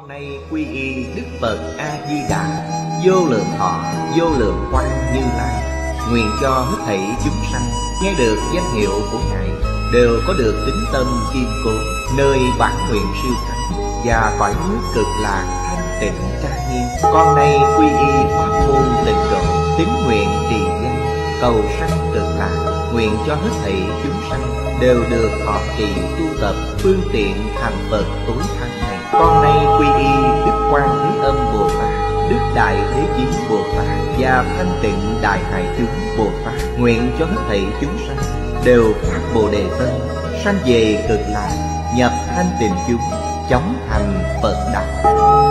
nay quy y Đức Phật A-di-đà, vô lượng thọ, vô lượng quang Như Lai. Nguyện cho hết thảy chúng sanh nghe được danh hiệu của Ngài đều có được tín tâm kiên cố, nơi bản nguyện siêu thắng và cõi nước cực lạc thanh tịnh trang nghiêm. Con nay quy y pháp môn tịnh độ, tín nguyện trì danh, cầu sanh cực lạc. Nguyện cho hết thảy chúng sanh đều được thọ trì tu tập phương tiện thành Phật tối thắng này. Con nay quy y Đức Quan Thế Âm Bồ Tát, Đức Đại Thế Chí Bồ Tát và Thanh Tịnh Đại Hải Chúng Bồ Tát. Nguyện cho hết thảy chúng sanh đều phát Bồ Đề Tâm, sanh về cực lạc, nhập thanh tịnh chúng, chóng thành Phật đạo.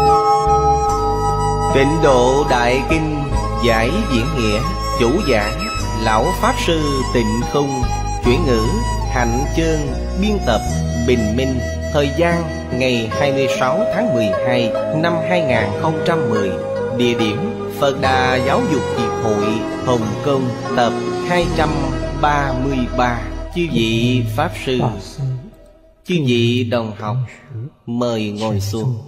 Tịnh Độ Đại Kinh giải diễn nghĩa. Chủ giảng Lão Pháp Sư Tịnh Không. Chuyển ngữ Hạnh Chương. Biên tập Bình Minh. Thời gian ngày 26 tháng 12 năm 2010. Địa điểm Phật Đà Giáo dục Hiệp hội Hồng Kông. Tập 233. Chư vị Pháp Sư, chư vị đồng học, mời ngồi xuống.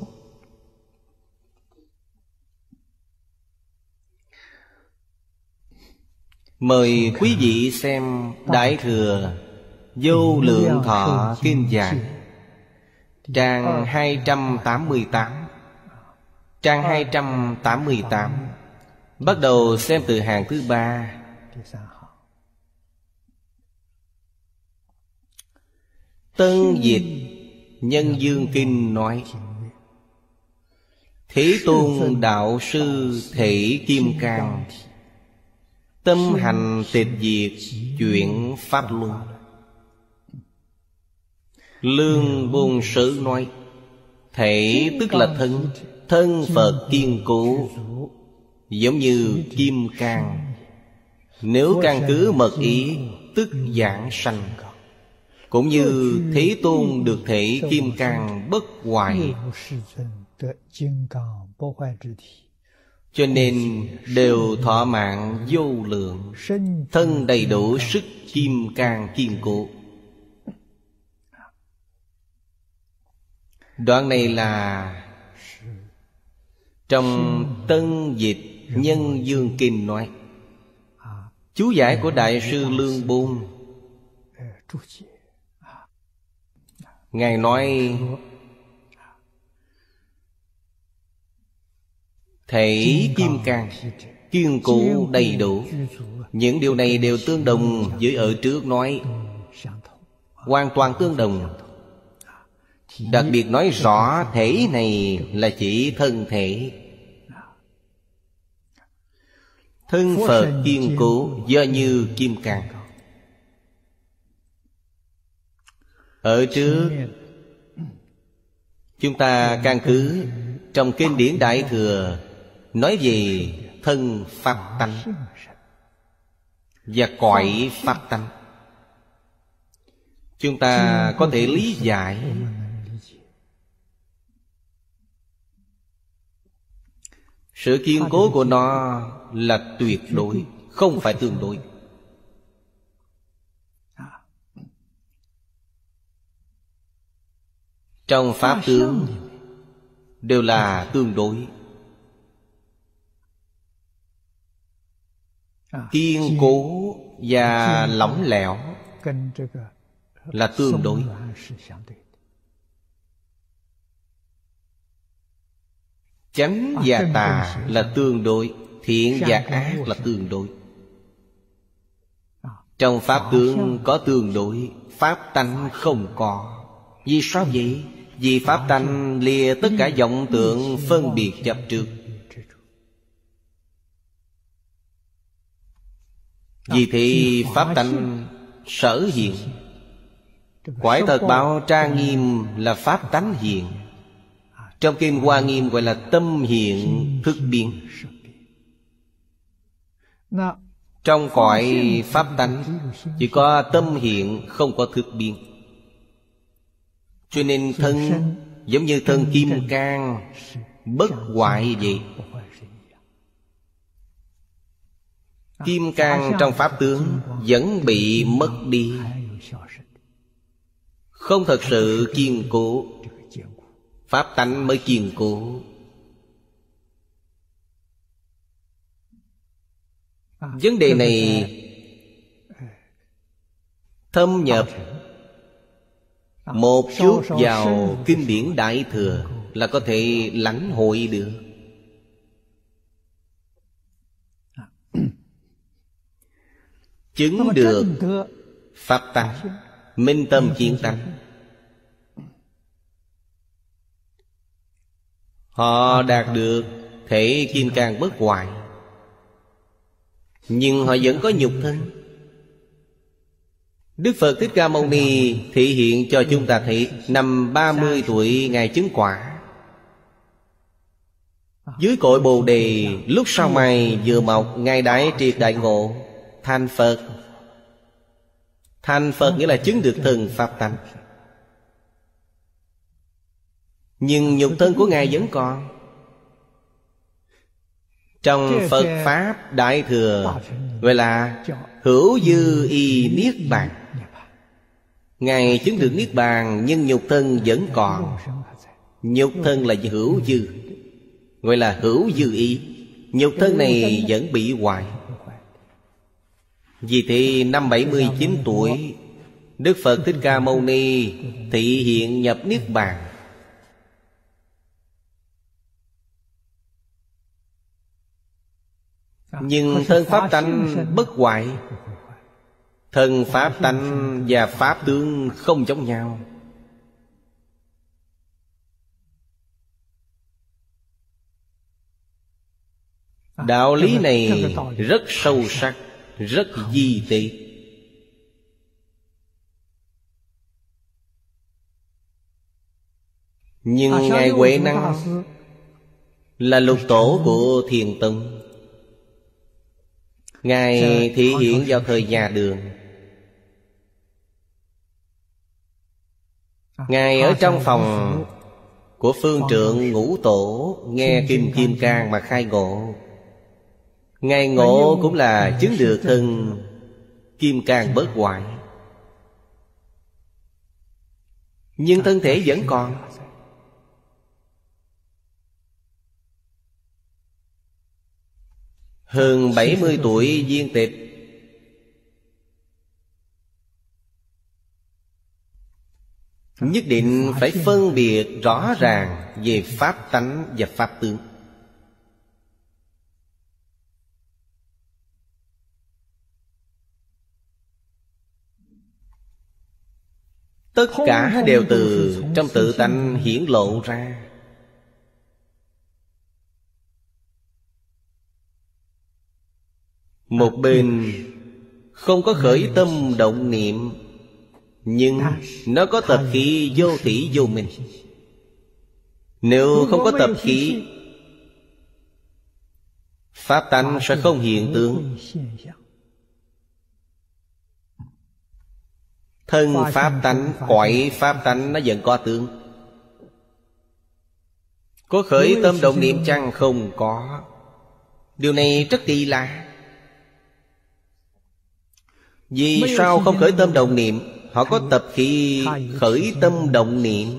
Mời quý vị xem Đại Thừa Vô Lượng Thọ Kinh Giảng, trang 288. Trang 288. Bắt đầu xem từ hàng thứ 3. Tân dịch Nhân Dương Kinh nói: Thế Tôn Đạo Sư Thể Kim Cang, tâm hành tịch diệt chuyển pháp luân. Lương Bồn Sử nói: Thể tức là thân, thân Phật kiên cố, giống như kim cang. Nếu căn cứ mật ý, tức giảng sanh. Cũng như Thế Tôn được thể kim cang bất hoại, cho nên đều thọ mạng vô lượng, thân đầy đủ sức kim cang kiên cố. Đoạn này là trong Tân Dịch Nhân Dương Kinh nói. Chú giải của Đại sư Lương Bôn, Ngài nói: Thể kim cang kiên cố đầy đủ. Những điều này đều tương đồng với ở trước nói, hoàn toàn tương đồng. Đặc biệt nói rõ thể này là chỉ thân thể. Thân Phật kiên cố do như kim cang. Ở trước chúng ta căn cứ trong kinh điển Đại Thừa nói về thân pháp tánh và cõi pháp tánh. Chúng ta có thể lý giải sự kiên cố của nó là tuyệt đối, không phải tương đối. Trong pháp tướng đều là tương đối. Kiên cố và lỏng lẻo là tương đối. Chánh và tà là tương đối. Thiện và ác là tương đối. Trong pháp tướng có tương đối, pháp tánh không có. Vì sao vậy? Vì pháp tánh lìa tất cả vọng tượng phân biệt chấp trước. Vì thế pháp tánh sở hiện. Quải thật báo trang nghiêm là pháp tánh hiện. Trong kinh Hoa Nghiêm gọi là tâm hiện thức biến. Trong cõi pháp tánh chỉ có tâm hiện, không có thức biến. Cho nên thân giống như thân kim cang, bất hoại vậy. Kim cang trong pháp tướng vẫn bị mất đi, không thật sự kiên cố. pháp tánh mới kiên cố. Vấn đề này thâm nhập một chút vào kinh điển Đại Thừa là có thể lãnh hội được. Chứng được pháp tánh, minh tâm kiến tánh. Họ đạt được thể kim cang bất hoại, nhưng họ vẫn có nhục thân. Đức Phật Thích Ca Mâu Ni thể hiện cho chúng ta thấy năm 30 tuổi Ngài chứng quả. Dưới cội Bồ Đề, lúc sau mai vừa mọc, Ngài đại triệt đại ngộ, thành Phật. Thành Phật nghĩa là chứng được thần pháp tánh. Nhưng nhục thân của Ngài vẫn còn. Trong Phật Pháp Đại Thừa gọi là hữu dư y niết bàn. Ngài chứng được niết bàn, nhưng nhục thân vẫn còn. Nhục thân là hữu dư, gọi là hữu dư y. Nhục thân này vẫn bị hoại. Vì thế năm 79 tuổi, Đức Phật Thích Ca Mâu Ni thị hiện nhập niết bàn. Nhưng thân pháp tánh bất hoại. Thân pháp tánh và pháp tướng không giống nhau. Đạo lý này rất sâu sắc, rất di tế. Nhưng Ngài Huệ Năng là lục tổ của Thiền Tông. Ngài thể hiện vào thời nhà Đường. Ngài ở trong phòng của phương trượng Ngũ Tổ, nghe Kinh Kim Cang mà khai ngộ. Ngài ngộ cũng là chứng được thân Kim Cang bất hoại, nhưng thân thể vẫn còn. Hơn 70 tuổi viên tịch, nhất định phải phân biệt rõ ràng về pháp tánh và pháp tướng. Tất cả đều từ trong tự tánh hiển lộ ra. Một bên không có khởi tâm động niệm, nhưng nó có tập khí vô thủy vô minh. Nếu không có tập khí, pháp tánh sẽ không hiện tướng. Thân pháp tánh, cõi pháp tánh nó vẫn có tướng. Có khởi tâm động niệm chăng? Không có. Điều này rất kỳ lạ. Vì sao không khởi tâm động niệm? Họ có tập khí khởi tâm động niệm.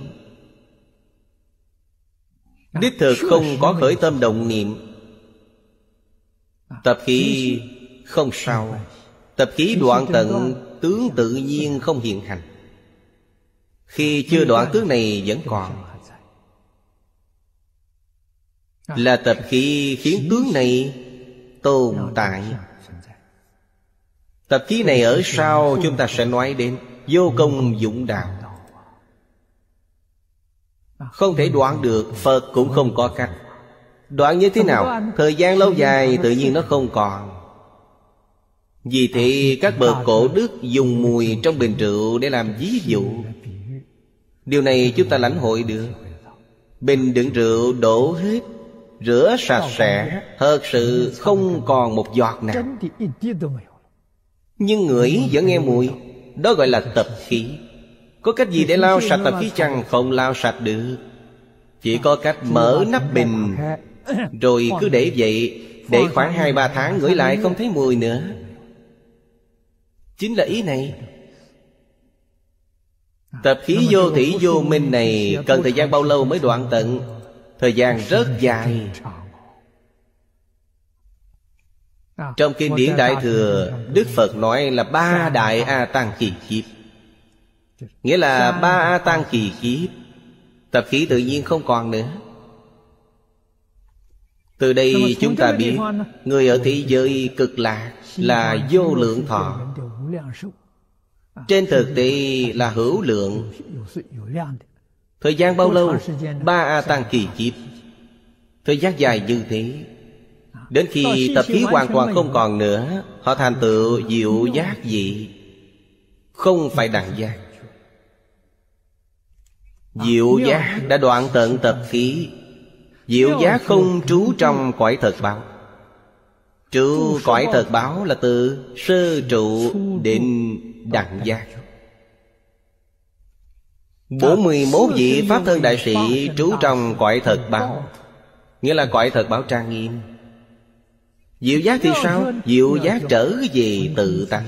Đích thực không có khởi tâm động niệm. Tập khí không sao. Tập khí đoạn tận, tướng tự nhiên không hiện hành. Khi chưa đoạn tướng này vẫn còn, là tập khí khiến tướng này tồn tại. Tập khí này ở sau chúng ta sẽ nói đến vô công dụng đạo. Không thể đoạn được, Phật cũng không có cách. Đoạn như thế nào? Thời gian lâu dài tự nhiên nó không còn. Vì thế các bậc cổ đức dùng mùi trong bình rượu để làm ví dụ. Điều này chúng ta lãnh hội được. Bình đựng rượu đổ hết, rửa sạch sẽ, thật sự không còn một giọt nào. Nhưng ngửi vẫn nghe mùi. Đó gọi là tập khí. Có cách gì để lau sạch tập khí chăng? Không lau sạch được. Chỉ có cách mở nắp bình, rồi cứ để vậy, để khoảng 2-3 tháng ngửi lại không thấy mùi nữa. Chính là ý này. Tập khí vô thủy vô minh này cần thời gian bao lâu mới đoạn tận? Thời gian rất dài. Trong kinh điển Đại Thừa, Đức Phật nói là 3 đại A Tăng kỳ kiếp. Nghĩa là 3 A Tăng kỳ kiếp, tập khí tự nhiên không còn nữa. Từ đây chúng ta biết người ở thế giới cực lạc là vô lượng thọ, trên thực tế là hữu lượng. Thời gian bao lâu? 3 A Tăng kỳ kiếp. Thời gian dài như thế, đến khi tập khí hoàn toàn không còn nữa, họ thành tựu diệu giác vị, không phải đẳng giác. Diệu giác đã đoạn tận tập khí. Diệu giác không trú trong cõi thật báo. Trú cõi thật báo là từ sơ trụ định đẳng giác. 41 vị Pháp Thân Đại Sĩ trú trong cõi thật báo, nghĩa là cõi thật báo trang nghiêm. Diệu giác thì sao? Diệu giác trở về tự tánh.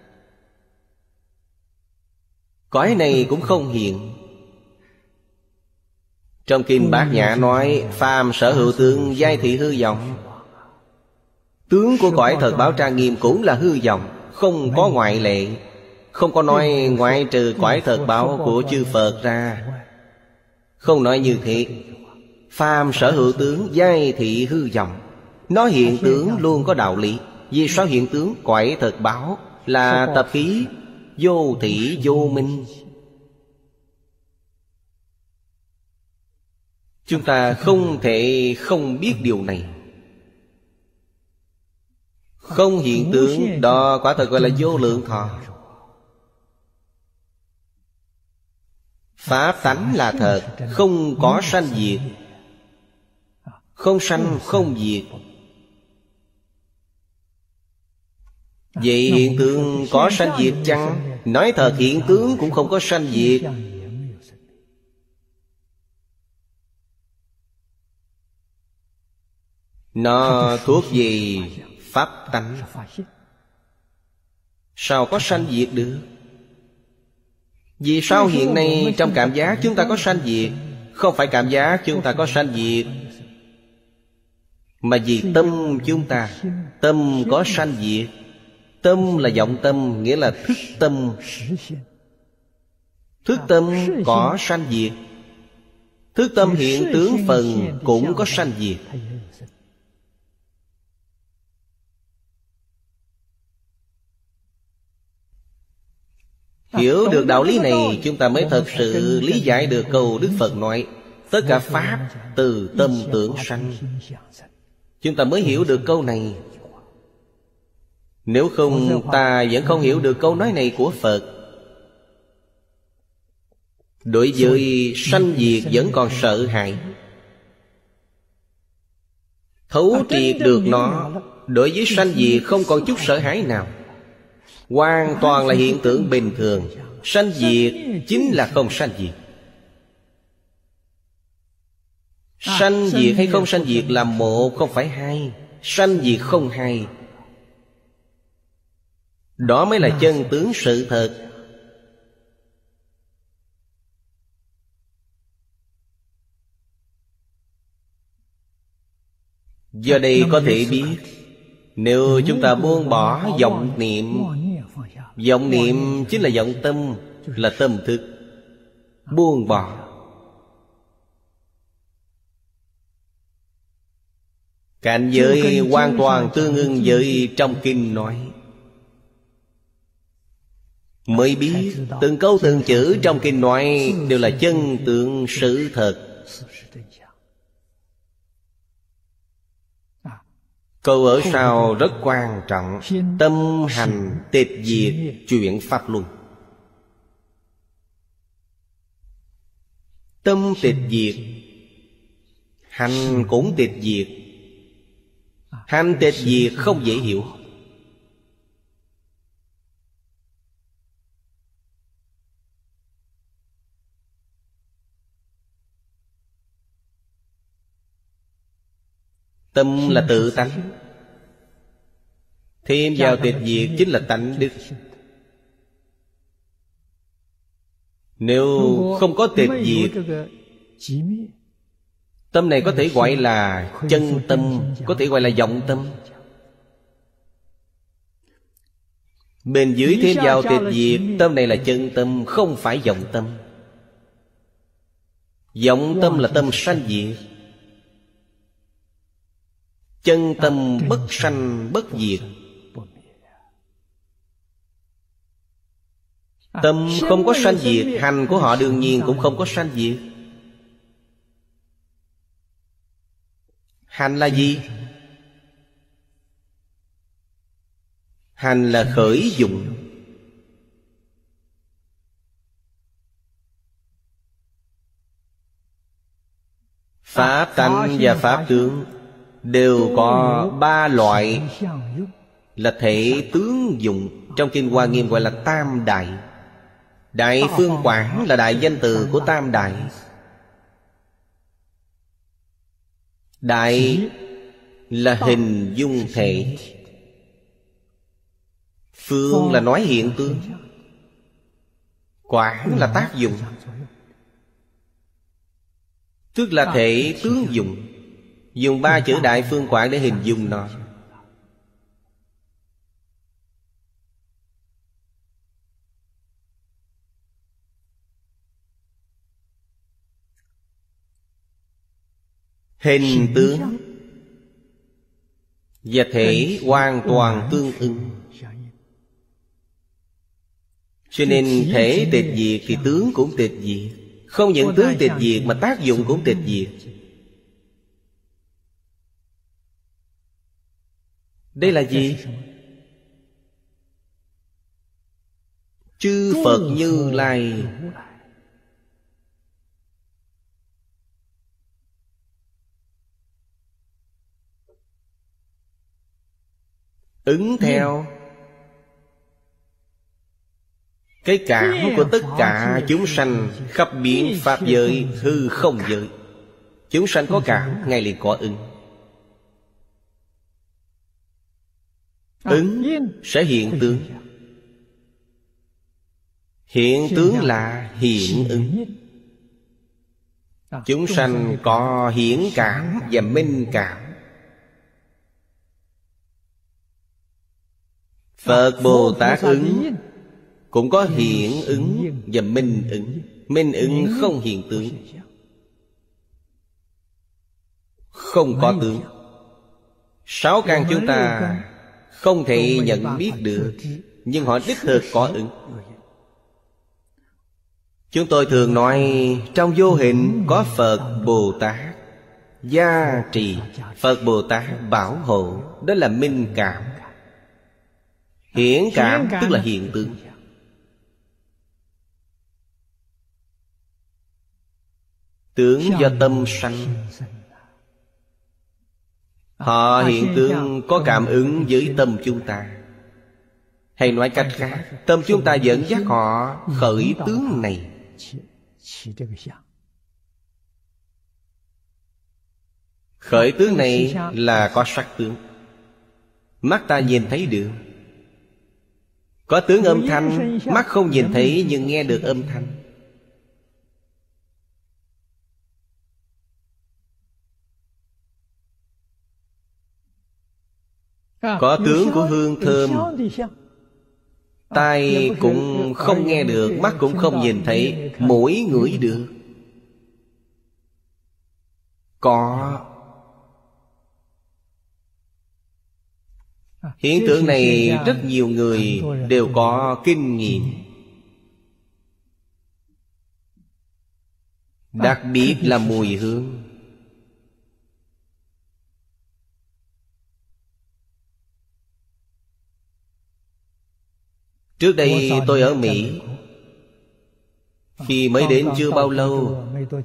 Cõi này cũng không hiện. Trong kinh Bát Nhã nói: phàm sở hữu tướng, giai thị hư vọng. Tướng của cõi thật báo trang nghiêm cũng là hư vọng, không có ngoại lệ. Không có nói ngoại trừ cõi thật báo của chư Phật ra. Không nói như thế. Phàm sở hữu tướng, giai thị hư vọng. Nó hiện tướng luôn có đạo lý. Vì sao hiện tướng cõi thật báo là tập khí vô thủy vô minh? Chúng ta không thể không biết điều này. Không hiện tướng, đó quả thật gọi là vô lượng thọ. Pháp tánh là thật, không có sanh diệt. Không sanh không diệt. Vậy hiện tượng có sanh diệt chăng? Nói thật hiện tướng cũng không có sanh diệt. Nó thuộc về pháp tánh, sao có sanh diệt được? Vì sao hiện nay trong cảm giác chúng ta có sanh diệt? Không phải cảm giác chúng ta có sanh diệt, mà vì tâm chúng ta. Tâm có sanh diệt. Tâm là vọng tâm, nghĩa là thức tâm. Thức tâm có sanh diệt. Thức tâm hiện tướng phần cũng có sanh diệt. Hiểu được đạo lý này, chúng ta mới thật sự lý giải được câu Đức Phật nói: tất cả pháp từ tâm tưởng sanh. Chúng ta mới hiểu được câu này. Nếu không, ta vẫn không hiểu được câu nói này của Phật. Đối với sanh diệt vẫn còn sợ hãi. Thấu triệt được nó, đối với sanh diệt không còn chút sợ hãi nào. Hoàn toàn là hiện tượng bình thường. Sanh diệt chính là không sanh diệt. Sanh diệt hay không sanh diệt là một, không phải hai. Sanh diệt không hai. Đó mới là chân tướng sự thật. Do đây có thể biết, nếu chúng ta buông bỏ vọng niệm. Vọng niệm chính là vọng tâm, là tâm thức. Buông bỏ. Cảnh giới hoàn toàn tương ưng với trong kinh nói. Mới biết từng câu từng chữ trong kinh nói đều là chân tướng sự thật. Câu ở sau rất quan trọng: tâm hành tịch diệt chuyển pháp luân. Tâm tịch diệt, hành cũng tịch diệt. Hành tịch diệt không dễ hiểu. Tâm là tự tánh, thêm vào tịch diệt chính là tánh đức. Nếu không có tịch diệt, tâm này có thể gọi là chân tâm, có thể gọi là vọng tâm. Bên dưới thêm vào tịch diệt, tâm này là chân tâm, không phải vọng tâm. Vọng tâm là tâm sanh diệt. Chân tâm bất sanh bất diệt. Tâm không có sanh diệt, hành của họ đương nhiên cũng không có sanh diệt. Hành là gì? Hành là khởi dụng. Pháp tánh và pháp tướng đều có ba loại là thể tướng dụng. Trong Kinh Hoa Nghiêm gọi là tam đại. Đại Phương Quảng là đại danh từ của tam đại. Đại là hình dung thể, phương là nói hiện tượng, quảng là tác dụng, tức là thể tướng dụng. Dùng ba chữ đại phương quảng để hình dung nó. Hình tướng và thể hoàn toàn tương ưng. Cho nên thể tịch diệt thì tướng cũng tịch diệt. Không những tướng tịch diệt mà tác dụng cũng tịch diệt. Đây là gì? Chư Phật Như Lai ứng theo cái cảm của tất cả chúng sanh khắp biến pháp giới, hư không giới. Chúng sanh có cảm, ngay liền có ứng. Ứng sẽ hiện tướng. Hiện tướng là hiện ứng. Chúng sanh có hiển cảm và minh cảm. Phật Bồ Tát ứng cũng có hiện ứng và minh ứng. Minh ứng không hiện tướng, không có tướng. Sáu căn chúng ta không thể nhận biết được, nhưng họ đích thực có ứng. Chúng tôi thường nói trong vô hình có Phật Bồ Tát gia trì, Phật Bồ Tát bảo hộ. Đó là minh cảm. Hiển cảm tức là hiện tướng. Tướng do tâm sanh. Họ hiện tướng có cảm ứng với tâm chúng ta. Hay nói cách khác, tâm chúng ta dẫn dắt họ khởi tướng này. Khởi tướng này là có sắc tướng, mắt ta nhìn thấy được. Có tướng âm thanh, mắt không nhìn thấy nhưng nghe được âm thanh. Có tướng của hương thơm, tai cũng không nghe được, mắt cũng không nhìn thấy, mũi ngửi được. Có. Hiện tượng này rất nhiều người đều có kinh nghiệm. Đặc biệt là mùi hương. Trước đây tôi ở Mỹ, khi mới đến chưa bao lâu,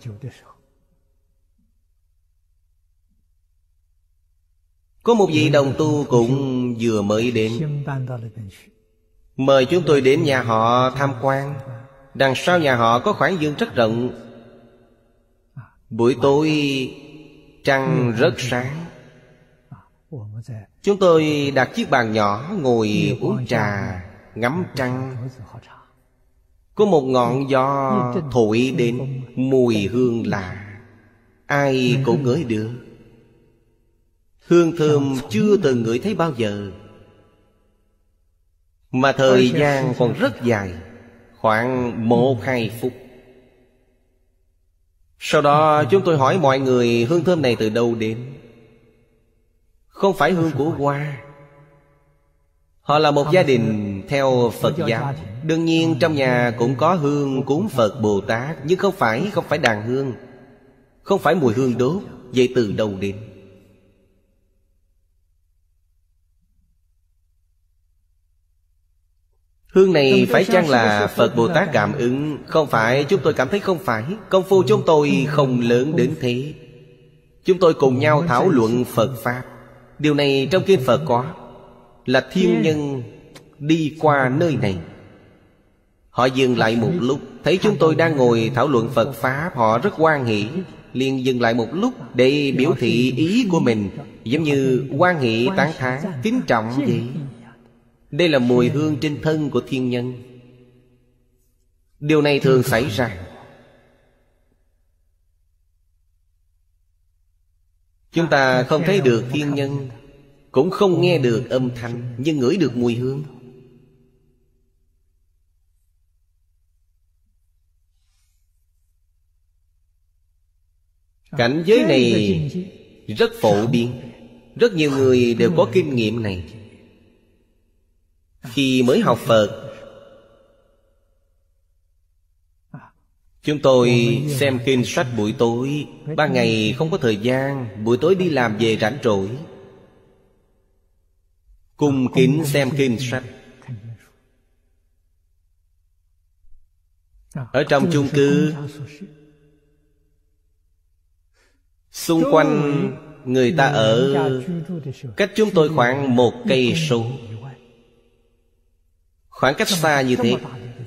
có một vị đồng tu cũng vừa mới đến, mời chúng tôi đến nhà họ tham quan. Đằng sau nhà họ có khoảng vườn rất rộng. Buổi tối trăng rất sáng. Chúng tôi đặt chiếc bàn nhỏ ngồi uống trà, ngắm trăng. Có một ngọn gió thổi đến, mùi hương lạ, ai cũng ngửi được. Hương thơm chưa từng ngửi thấy bao giờ. Mà thời gian còn rất dài, khoảng 1-2 phút. Sau đó chúng tôi hỏi mọi người hương thơm này từ đâu đến. Không phải hương của hoa. Họ là một gia đình theo Phật giáo. Đương nhiên trong nhà cũng có hương cúng Phật Bồ Tát, nhưng không phải đàn hương, không phải mùi hương đốt. Vậy từ đâu đến? Hương này phải chăng là Phật Bồ Tát cảm ứng? Không phải, chúng tôi cảm thấy không phải. Công phu chúng tôi không lớn đến thế. Chúng tôi cùng nhau thảo luận Phật Pháp. Điều này trong kinh Phật có. Là thiên nhân đi qua nơi này, họ dừng lại một lúc, thấy chúng tôi đang ngồi thảo luận Phật Pháp, họ rất hoan hỷ, liền dừng lại một lúc để biểu thị ý của mình, giống như hoan hỷ tán thán, kính trọng vậy. Đây là mùi hương trên thân của thiên nhân. Điều này thường xảy ra. Chúng ta không thấy được thiên nhân, cũng không nghe được âm thanh, nhưng ngửi được mùi hương. Cảnh giới này rất phổ biến. Rất nhiều người đều có kinh nghiệm này. Khi mới học Phật, chúng tôi xem kinh sách buổi tối. Ban ngày không có thời gian, buổi tối đi làm về rảnh rỗi, cung kính xem kinh sách. Ở trong chung cư, xung quanh người ta ở cách chúng tôi khoảng 1 cây số. Khoảng cách xa như thế.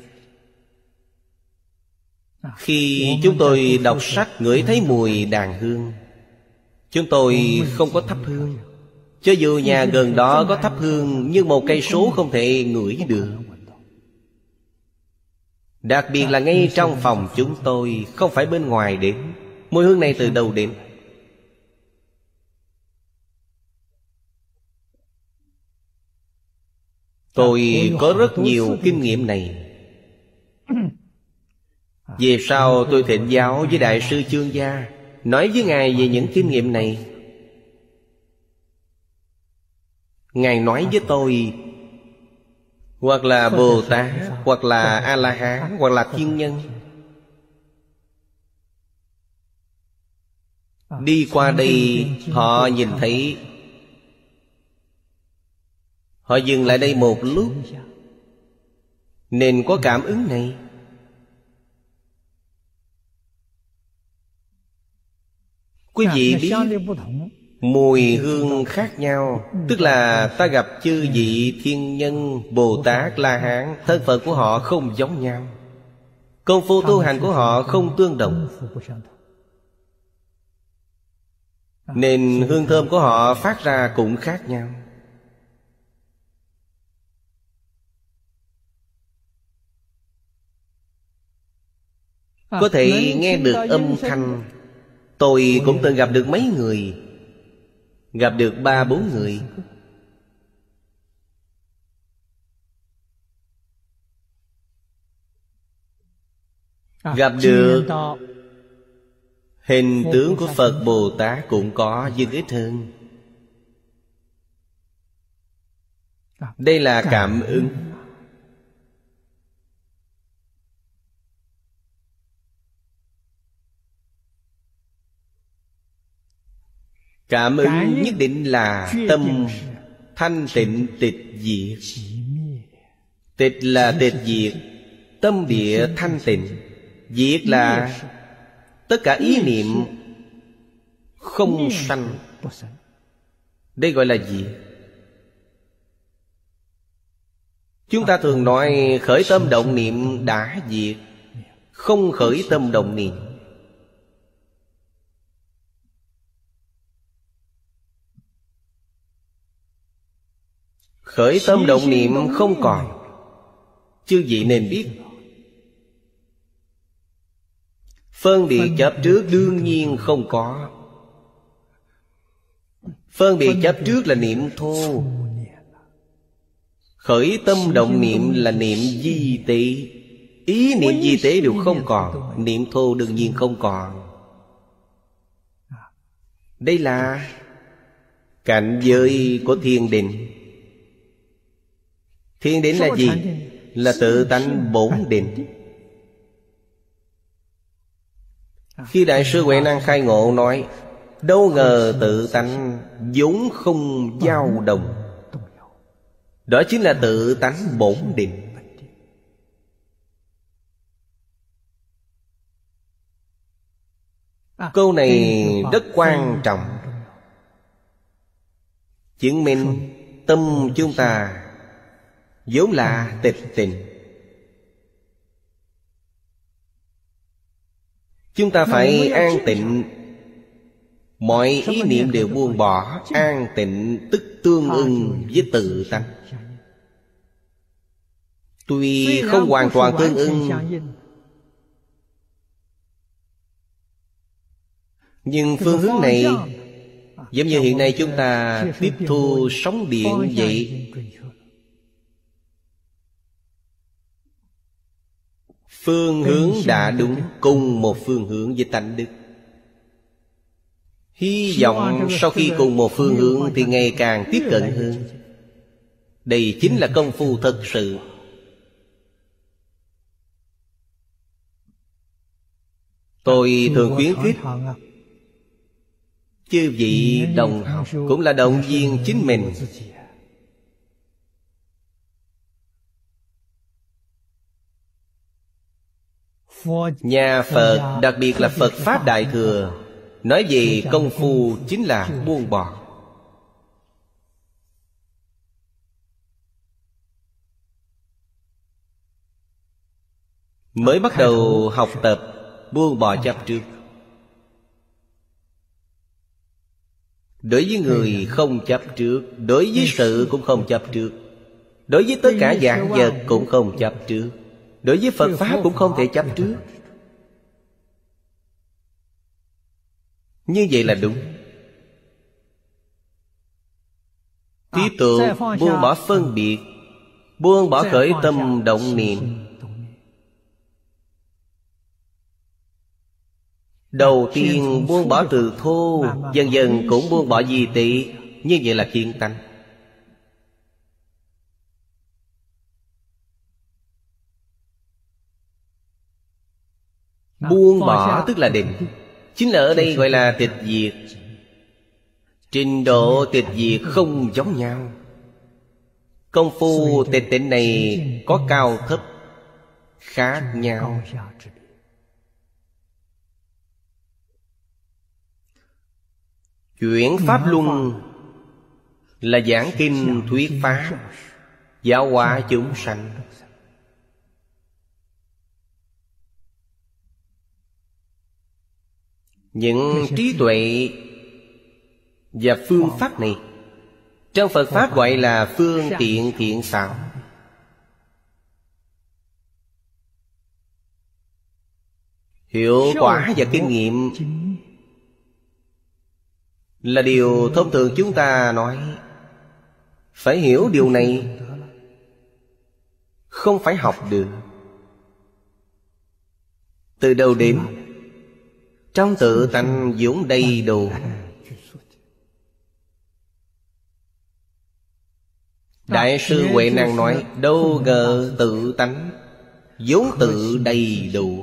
Khi chúng tôi đọc sách ngửi thấy mùi đàn hương, chúng tôi không có thắp hương. Cho dù nhà gần đó có thắp hương, nhưng 1 cây số không thể ngửi được. Đặc biệt là ngay trong phòng chúng tôi, không phải bên ngoài đến. Mùi hương này từ đâu đến? Tôi có rất nhiều kinh nghiệm này. Về sau tôi thỉnh giáo với Đại sư Chương Gia, nói với Ngài về những kinh nghiệm này. Ngài nói với tôi, hoặc là Bồ Tát, hoặc là A-la-hán, hoặc là thiên nhân đi qua đây, họ nhìn thấy, họ dừng lại đây một lúc, nên có cảm ứng này. Quý vị biết, mùi hương khác nhau, tức là ta gặp chư vị thiên nhân, Bồ Tát, La Hán, thân phận của họ không giống nhau, công phu tu hành của họ không tương đồng, nên hương thơm của họ phát ra cũng khác nhau. Có thể nghe được âm thanh. Tôi cũng từng gặp được mấy người, gặp được 3-4 người. Gặp được hình tướng của Phật Bồ Tát cũng có, nhưng ít hơn. Đây là cảm ứng. Cảm ứng nhất định là tâm thanh tịnh tịch diệt. Tịch là tịch diệt, tâm địa thanh tịnh. Diệt là tất cả ý niệm không sanh. Đây gọi là diệt. Chúng ta thường nói khởi tâm động niệm đã diệt, không khởi tâm động niệm. Khởi tâm động niệm không còn. Chư vị nên biết, Phân biệt chấp trước đương nhiên không có. Phân biệt chấp trước là niệm thô. Khởi tâm động niệm là niệm vi tế. Ý niệm vi tế đều không còn. Niệm thô đương nhiên không còn. Đây là cảnh giới của thiền định. Thiền định là gì? Là tự tánh bổn định. Khi Đại sư Huệ Năng khai ngộ nói, đâu ngờ tự tánh vốn không dao động. Đó chính là tự tánh bổn định. Câu này rất quan trọng, chứng minh tâm chúng ta vốn là tịch tịnh. Chúng ta phải an tịnh. Mọi ý niệm đều buông bỏ. An tịnh tức tương ưng với tự tánh. Tuy không hoàn toàn tương ưng, nhưng phương hướng này giống như hiện nay chúng ta tiếp thu sóng điện vậy. Phương hướng đã đúng, cùng một phương hướng với tánh đức. Hy vọng sau khi cùng một phương hướng thì ngày càng tiếp cận hơn. Đây chính là công phu thật sự. Tôi thường khuyến khích chư vị đồng học cũng là động viên chính mình. Nhà Phật, đặc biệt là Phật Pháp Đại Thừa, nói về công phu chính là buông bỏ. Mới bắt đầu học tập, buông bỏ chấp trước. Đối với người không chấp trước, đối với sự cũng không chấp trước, đối với tất cả vạn vật cũng không chấp trước, đối với Phật Pháp cũng không thể chấp trước. Như vậy là đúng. Tiếp tục buông bỏ phân biệt, buông bỏ khởi tâm động niệm. Đầu tiên buông bỏ từ thô, dần dần cũng buông bỏ vi tế. Như vậy là kiên tánh. Buông bỏ tức là định. Chính là ở đây gọi là tịch diệt. Trình độ tịch diệt không giống nhau. Công phu tịch tịnh này có cao thấp khác nhau. Chuyển Pháp Luân là giảng kinh thuyết Pháp, giáo hóa chúng sanh. Những trí tuệ và phương pháp này trong Phật Pháp gọi là phương tiện thiện xảo. Hiệu quả và kinh nghiệm là điều thông thường chúng ta nói. Phải hiểu điều này, không phải học được. Từ đầu đến trong tự tánh vốn đầy đủ. Đại sư Huệ Năng nói, đâu ngờ tự tánh vốn tự đầy đủ.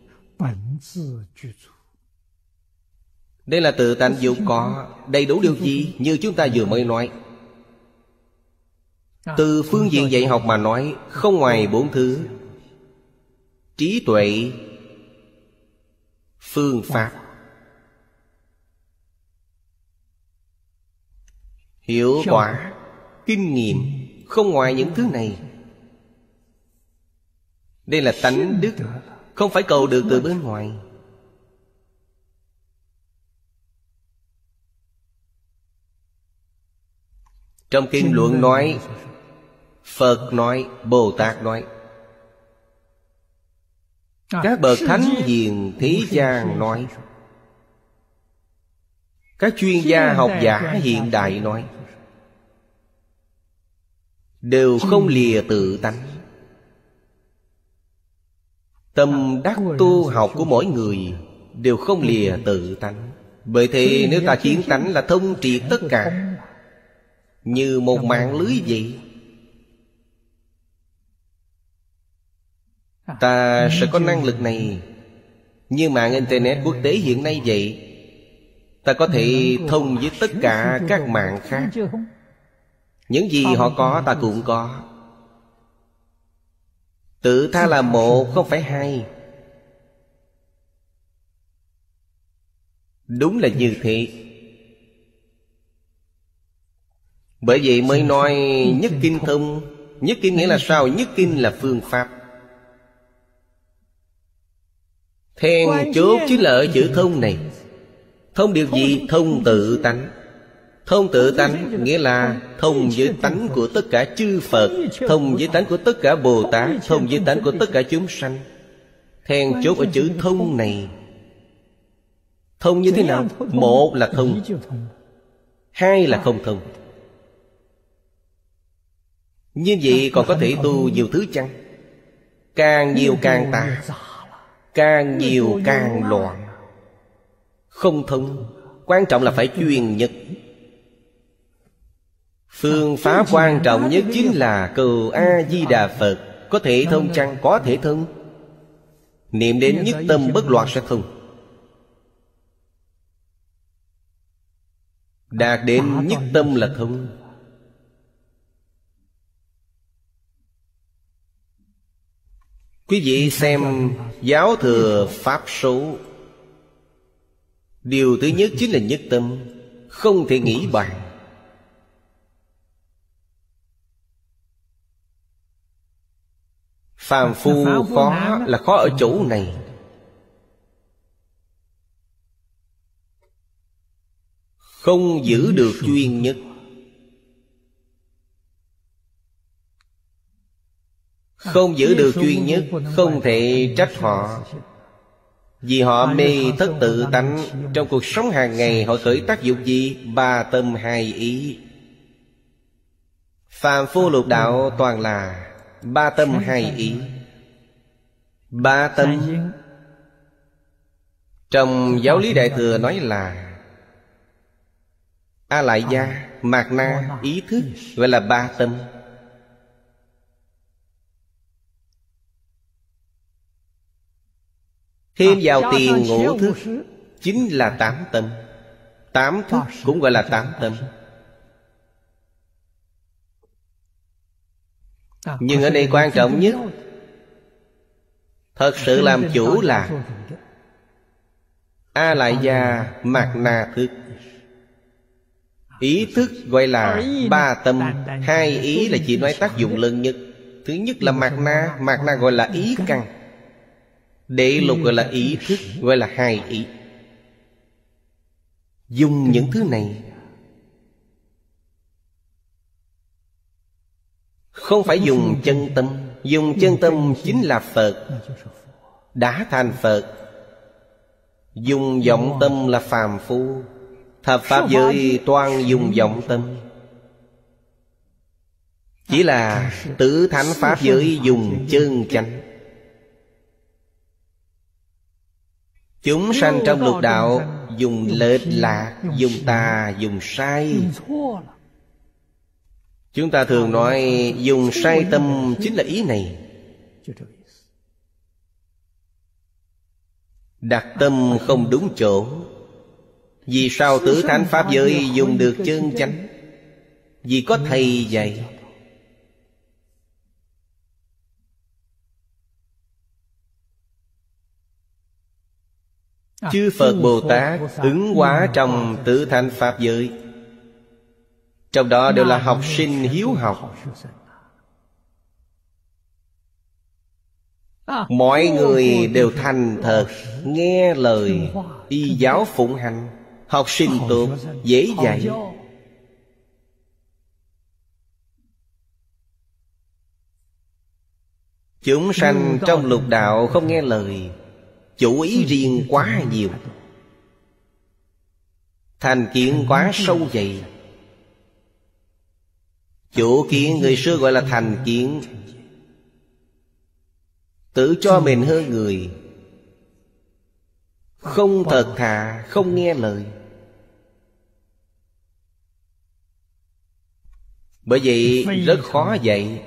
Đây là tự tánh vốn có. Đầy đủ điều gì? Như chúng ta vừa mới nói. Từ phương diện dạy học mà nói, không ngoài 4 thứ: trí tuệ, phương pháp, hiệu quả, kinh nghiệm. Không ngoài những thứ này. Đây là tánh đức, không phải cầu được từ bên ngoài. Trong kinh luận nói, Phật nói, Bồ Tát nói, Các bậc thánh hiền thế gian nói, các chuyên gia học giả hiện đại nói, đều không lìa tự tánh. Tâm đắc tu học của mỗi người đều không lìa tự tánh. Bởi thế nếu ta kiến tánh là thông triệt tất cả, như một mạng lưới vậy. Ta sẽ có năng lực này. Như mạng Internet quốc tế hiện nay vậy, ta có thể thông với tất cả các mạng khác. Những gì họ có ta cũng có. Tự ta là một, không phải hai. Đúng là như thế. Bởi vậy mới nói nhất kinh thông. Nhất kinh nghĩa là sao? Nhất kinh là phương pháp. Then chốt chính là ở chữ thông này. Thông điều gì? Thông tự tánh. Thông tự tánh nghĩa là thông với tánh của tất cả chư Phật, thông với tánh của tất cả Bồ Tát, thông với tánh của tất cả chúng sanh. Then chốt ở chữ thông này. Thông như thế nào? Một là thông, hai là không thông. Như vậy còn có thể tu nhiều thứ chăng? Càng nhiều càng tà, càng nhiều càng loạn. Không thông. Quan trọng là phải chuyên nhất. Phương pháp quan trọng nhất chính là cầu A-di-đà Phật. Có thể thông chăng? Có thể thông. Niệm đến nhất tâm bất loạn sẽ thông. Đạt đến nhất tâm là thông. Quý vị xem giáo thừa Pháp số, điều thứ nhất chính là nhất tâm. Không thể nghĩ bàn. Phàm phu khó là khó ở chỗ này. Không giữ được chuyên nhất. Không giữ được chuyên nhất, không thể trách họ. Vì họ mê thất tự tánh. Trong cuộc sống hàng ngày họ khởi tác dụng gì? Ba tâm hai ý. Phàm phu lục đạo toàn là ba tâm hai ý. Ba tâm trong giáo lý Đại Thừa nói là A Lại Gia, Mạt Na, ý thức, gọi là ba tâm. Thêm vào tiền ngũ thức chính là tám tâm. Tám thức cũng gọi là tám tâm. Nhưng ở đây quan trọng nhất, thật sự làm chủ là A Lại Gia, Mạt Na thức. Ý thức gọi là ba tâm. Hai ý là chỉ nói tác dụng lớn nhất. Thứ nhất là Mạt Na. Mạt Na gọi là ý căn. Đệ lục gọi là ý thức, gọi là hai ý. Dùng những thứ này, không phải dùng chân tâm. Dùng chân tâm chính là Phật, đã thành Phật. Dùng vọng tâm là phàm phu. Thập pháp giới toan dùng vọng tâm. Chỉ là tứ thánh pháp giới dùng chân chánh. Chúng sanh trong lục đạo dùng lệch lạc, dùng tà, dùng sai. Chúng ta thường nói dùng sai tâm chính là ý này. Đặt tâm không đúng chỗ. Vì sao tứ thánh pháp giới dùng được chân chánh? Vì có thầy dạy. Chư Phật Bồ Tát ứng hóa trong tứ thánh pháp giới. Trong đó đều là học sinh hiếu học. Mọi người đều thành thật, nghe lời, y giáo phụng hành. Học sinh tốt, dễ dạy. Chúng sanh trong lục đạo không nghe lời, chủ ý riêng quá nhiều, thành kiến quá sâu dày. Chủ kiến người xưa gọi là thành kiến, tự cho mình hơn người, không thật thà, không nghe lời. Bởi vậy rất khó dạy.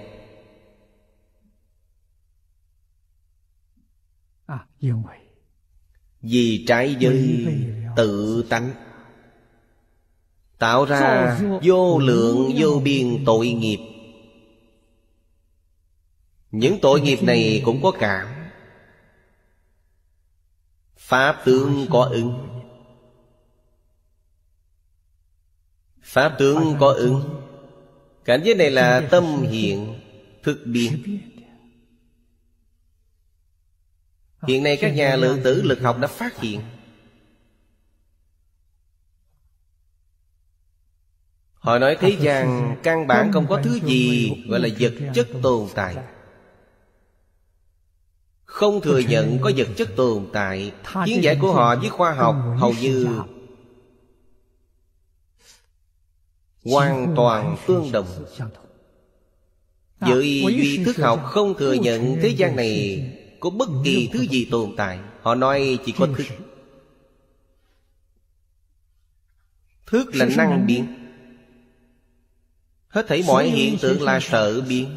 Vì trái với tự tánh, tạo ra vô lượng vô biên tội nghiệp. Những tội nghiệp này cũng có cảm. Pháp tướng có ứng. Pháp tướng có ứng. Cảnh giới này là tâm hiện, thức biến. Hiện nay các nhà lượng tử lực học đã phát hiện. Họ nói thế gian căn bản không có thứ gì gọi là vật chất tồn tại. Không thừa nhận có vật chất tồn tại. Kiến giải của họ với khoa học hầu như hoàn toàn tương đồng. Với duy thức học không thừa nhận thế gian này có bất kỳ thứ gì tồn tại. Họ nói chỉ có thức. Thức là năng biến. Hết thảy mọi hiện tượng là sở biến.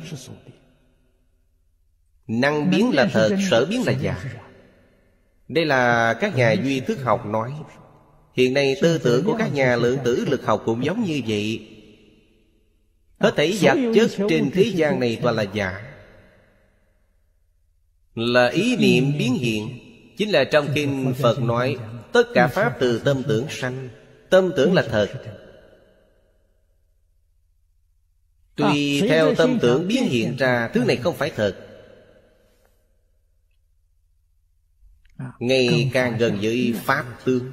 Năng biến là thật, sở biến là giả. Đây là các nhà duy thức học nói. Hiện nay tư tưởng của các nhà lượng tử lực học cũng giống như vậy. Hết thảy vật chất trên thế gian này toàn là giả, là ý niệm biến hiện. Chính là trong kinh Phật nói tất cả pháp từ tâm tưởng sanh. Tâm tưởng là thật. Tùy theo tâm tưởng biến hiện ra, thứ này không phải thật. Ngày càng gần với pháp tướng.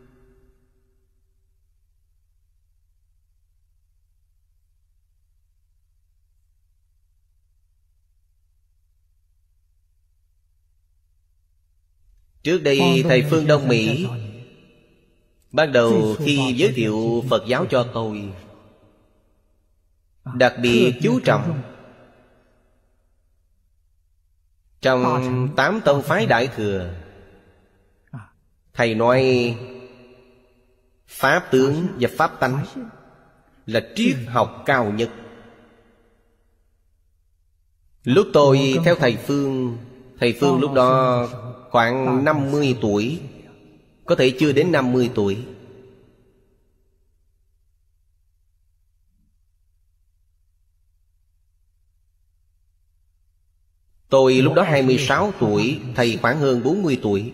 Trước đây thầy Phương Đông Mỹ ban đầu khi giới thiệu Phật giáo cho tôi, đặc biệt chú trọng trong 8 tông phái Đại Thừa. Thầy nói pháp tướng và pháp tánh là triết học cao nhất. Lúc tôi theo thầy Phương lúc đó khoảng 50 tuổi, có thể chưa đến 50 tuổi. Tôi lúc đó 26 tuổi, thầy khoảng hơn 40 tuổi.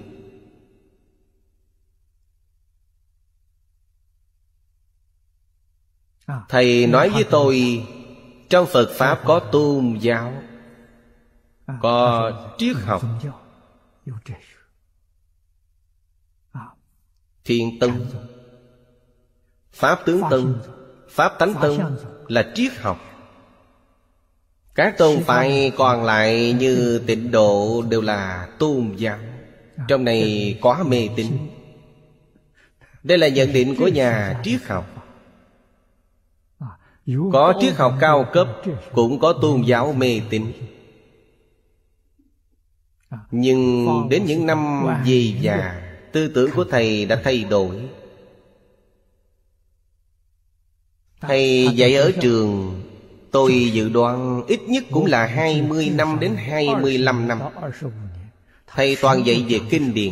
Thầy nói với tôi, trong Phật Pháp có tôn giáo, có triết học, Thiền tông, Pháp tướng tông, Pháp tánh tông là triết học. Các tôn phái còn lại như Tịnh Độ đều là tôn giáo. Trong này có mê tín. Đây là nhận định của nhà triết học. Có triết học cao cấp, cũng có tôn giáo mê tín. Nhưng đến những năm về già, tư tưởng của thầy đã thay đổi. Thầy dạy ở trường, tôi dự đoán ít nhất cũng là 20 năm đến 25 năm. Thầy toàn dạy về kinh điển.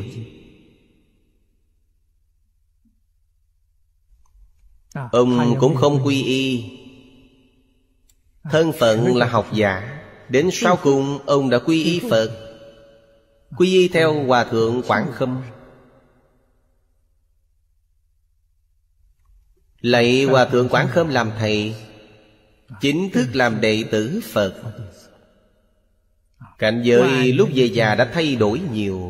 Ông cũng không quy y. Thân phận là học giả. Đến sau cùng ông đã quy y Phật, quy y theo Hòa Thượng Quảng Khâm. Lạy Hòa Thượng Quảng Khâm làm thầy, chính thức làm đệ tử Phật. Cảnh giới lúc về già đã thay đổi nhiều.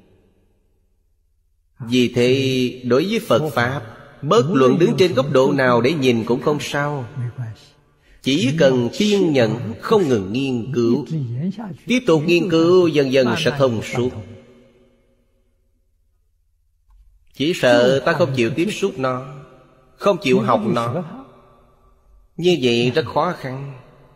Vì thế đối với Phật Pháp, bất luận đứng trên góc độ nào để nhìn cũng không sao. Chỉ cần kiên nhẫn, không ngừng nghiên cứu, tiếp tục nghiên cứu, dần dần sẽ thông suốt. Chỉ sợ ta không chịu tiếp xúc nó, không chịu học nó, như vậy rất khó khăn.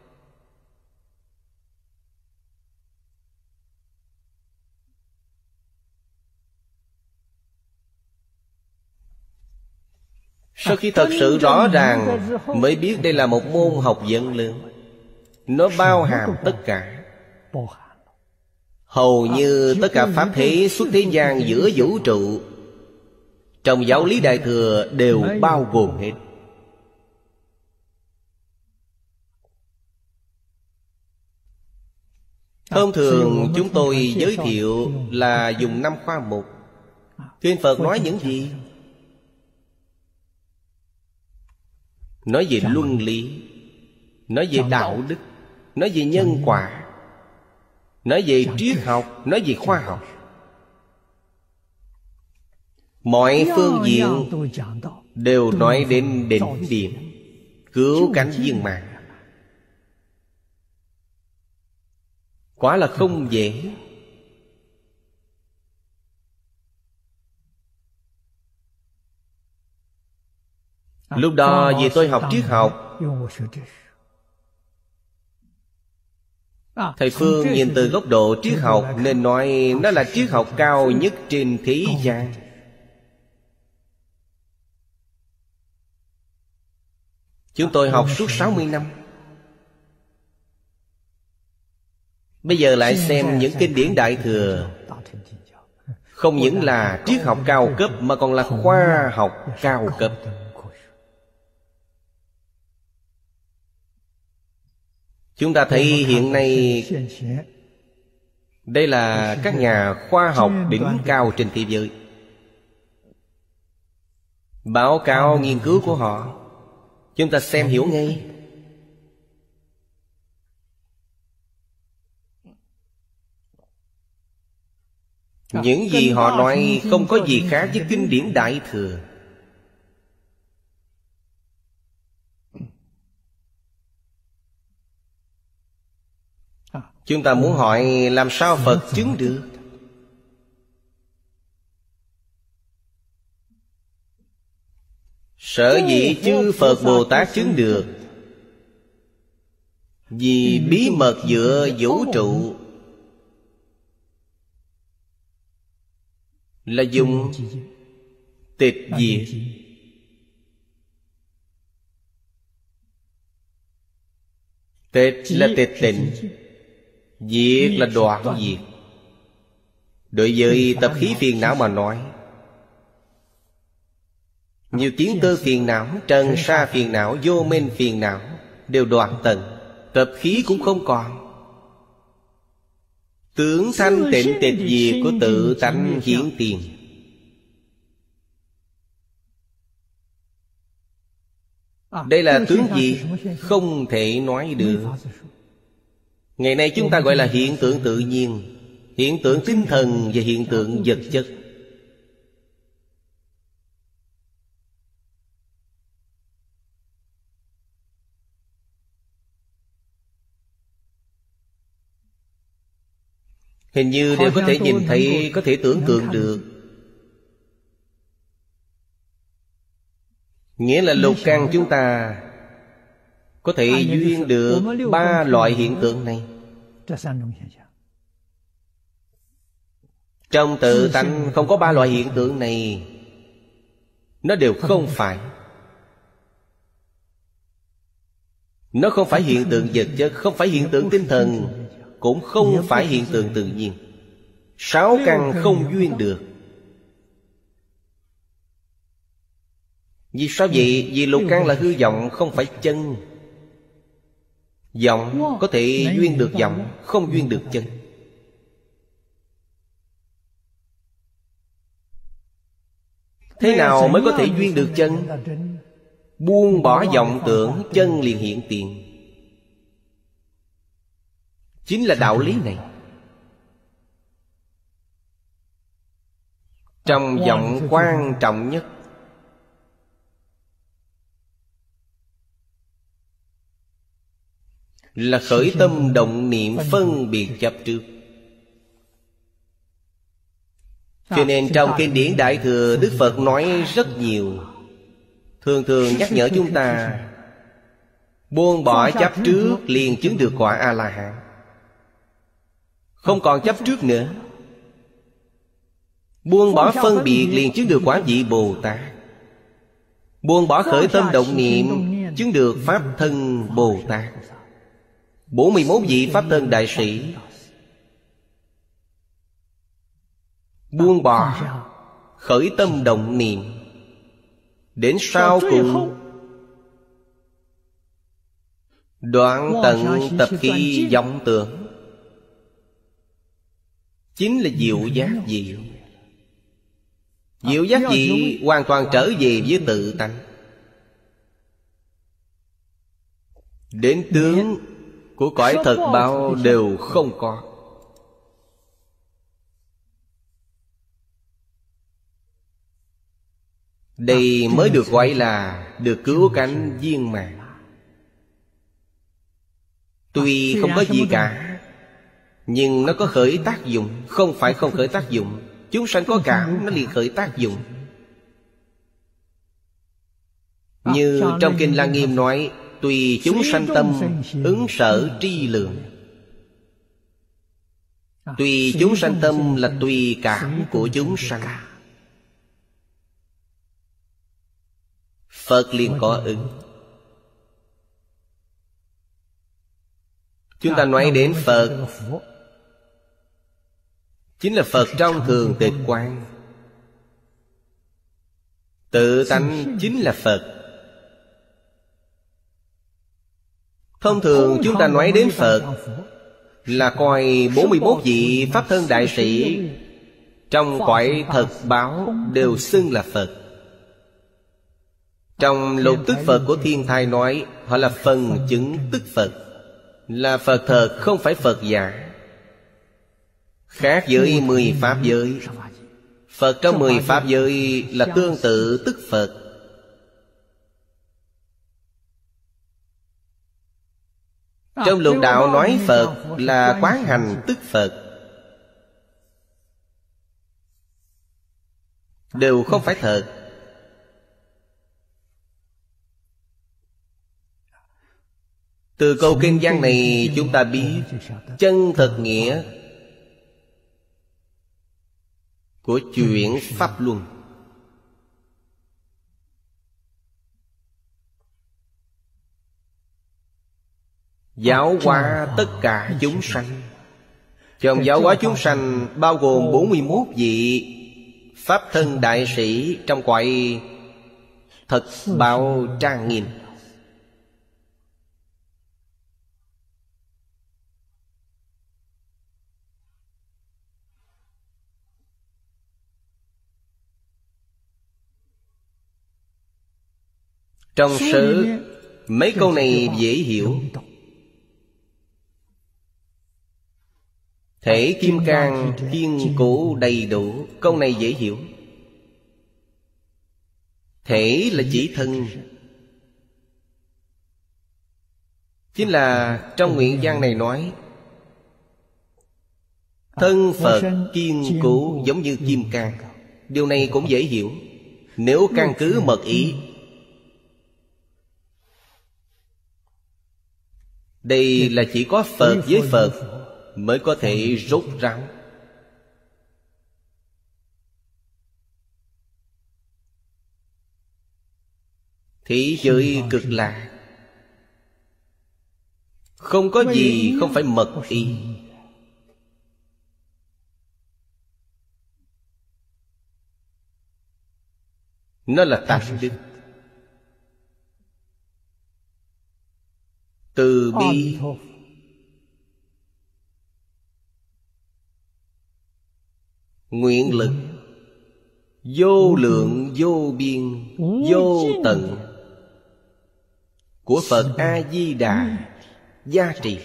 Sau khi thật sự rõ ràng, mới biết đây là một môn học vấn lớn. Nó bao hàm tất cả. Hầu như tất cả pháp thế xuất thế gian giữa vũ trụ, trong giáo lý Đại Thừa đều bao gồm hết. Thông thường chúng tôi giới thiệu là dùng 5 khoa mục. Thiên Phật nói những gì? Nói về luân lý, nói về đạo đức, nói về nhân quả, nói về triết học, nói về khoa học. Mọi phương diện đều nói đến đỉnh điểm, cứu cánh viên mãn. Quả là không dễ. Lúc đó vì tôi học triết học, thầy Phương nhìn từ góc độ triết học nên nói nó là triết học cao nhất trên thế gian. Chúng tôi học suốt 60 năm. Bây giờ lại xem những kinh điển Đại Thừa, không những là triết học cao cấp mà còn là khoa học cao cấp. Chúng ta thấy hiện nay đây là các nhà khoa học đỉnh cao trên thế giới. Báo cáo nghiên cứu của họ chúng ta xem hiểu ngay. Những gì họ nói không có gì khác với kinh điển Đại Thừa. Chúng ta muốn hỏi làm sao Phật chứng được? Sở dĩ chư Phật Bồ Tát chứng được, vì bí mật giữa vũ trụ là dùng tịch diệt. Tịch là tịch tịnh, diệt là đoạn diệt. Đối với tập khí phiền não mà nói, nhiều kiến tư phiền não, trần sa phiền não, vô minh phiền não đều đoạn tận, tập khí cũng không còn. Tướng thanh tịnh tịch diệt của tự tánh hiển tiền. Đây là tướng gì? Không thể nói được. Ngày nay chúng ta gọi là hiện tượng tự nhiên, hiện tượng tinh thần và hiện tượng vật chất. Hình như đều có thể nhìn thấy, có thể tưởng tượng được. Nghĩa là lục căn chúng ta có thể duyên được 3 loại hiện tượng này. Trong tự tánh không có 3 loại hiện tượng này, nó đều không phải. Nó không phải hiện tượng vật chất, không phải hiện tượng tinh thần, cũng không phải hiện tượng tự nhiên. 6 căn không duyên được. Vì sao vậy? Vì lục căn là hư vọng, không phải chân. Vọng có thể duyên được vọng, không duyên được chân. Thế nào mới có thể duyên được chân? Buông bỏ vọng tưởng, chân liền hiện tiền. Chính là đạo lý này. Trong vọng quan trọng nhất, là khởi tâm động niệm phân biệt chấp trước. Cho nên trong kinh điển Đại Thừa, Đức Phật nói rất nhiều, thường thường nhắc nhở chúng ta buông bỏ chấp trước liền chứng được quả A-la-hán. Không còn chấp trước nữa. Buông bỏ phân biệt liền chứng được quả vị Bồ Tát. Buông bỏ khởi tâm động niệm chứng được Pháp thân Bồ Tát. 41 vị Pháp thân đại sĩ. Buông bỏ khởi tâm động niệm, đến sau cùng đoạn tận tập khí vọng tưởng, chính là diệu giác vị. Diệu giác vị hoàn toàn trở về với tự tánh. Đến tướng của cõi thật báo đều không có. Đây mới được gọi là được cứu cánh viên mãn. Tuy không có gì cả, nhưng nó có khởi tác dụng. Không phải không khởi tác dụng. Chúng sanh có cảm, nó liền khởi tác dụng. Như trong Kinh Lăng Nghiêm nói, tùy chúng sanh tâm, ứng sở tri lượng. Tùy chúng sanh tâm là tùy cảm của chúng sanh. Phật liền có ứng. Chúng ta nói đến Phật, chính là Phật trong thường tịch quán. Tự tánh chính là Phật. Thông thường chúng ta nói đến Phật là coi 41 vị Pháp thân đại sĩ trong cõi thật báo đều xưng là Phật. Trong Lục Tức Phật của Thiên Thai nói họ là phần chứng tức Phật, là Phật thật, không phải Phật giả. Khác với 10 Pháp giới. Phật trong 10 Pháp giới là tương tự tức Phật. Trong Lục Đạo nói Phật là quán hành tức Phật, đều không phải thật. Từ câu kinh văn này chúng ta biết chân thật nghĩa của chuyển pháp luân. Giáo hóa tất cả chúng sanh. Trong giáo hóa chúng sanh bao gồm 41 vị Pháp thân đại sĩ trong cõi thật báo trang nghiêm. Trong sử mấy câu này dễ hiểu. Thể kim cang kiên cố đầy đủ, câu này dễ hiểu. Thể là chỉ thân, chính là trong nguyện văn này nói thân Phật kiên cố giống như kim cang. Điều này cũng dễ hiểu. Nếu căn cứ mật ý, đây là chỉ có Phật với Phật mới có thể rốt ráo. Thế giới cực lạc không có gì không phải mật ý. Nó là tánh đức. Từ bi, nguyện lực, vô lượng vô biên vô tận của Phật A-di-đà gia trì.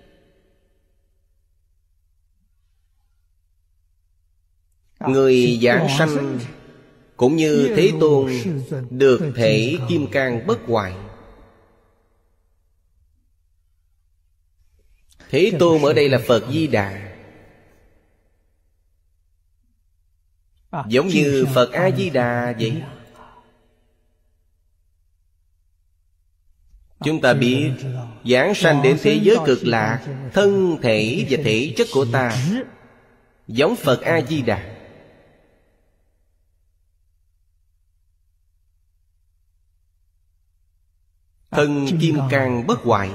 Người giảng sanh cũng như Thế Tôn được thể kim cang bất hoại. Thế Tôn ở đây là Phật Di Đà. Giống như Phật A Di Đà vậy. Chúng ta biết giảng sanh đến thế giới cực lạc, thân thể và thể chất của ta giống Phật A Di Đà. Thân kim cang bất hoại,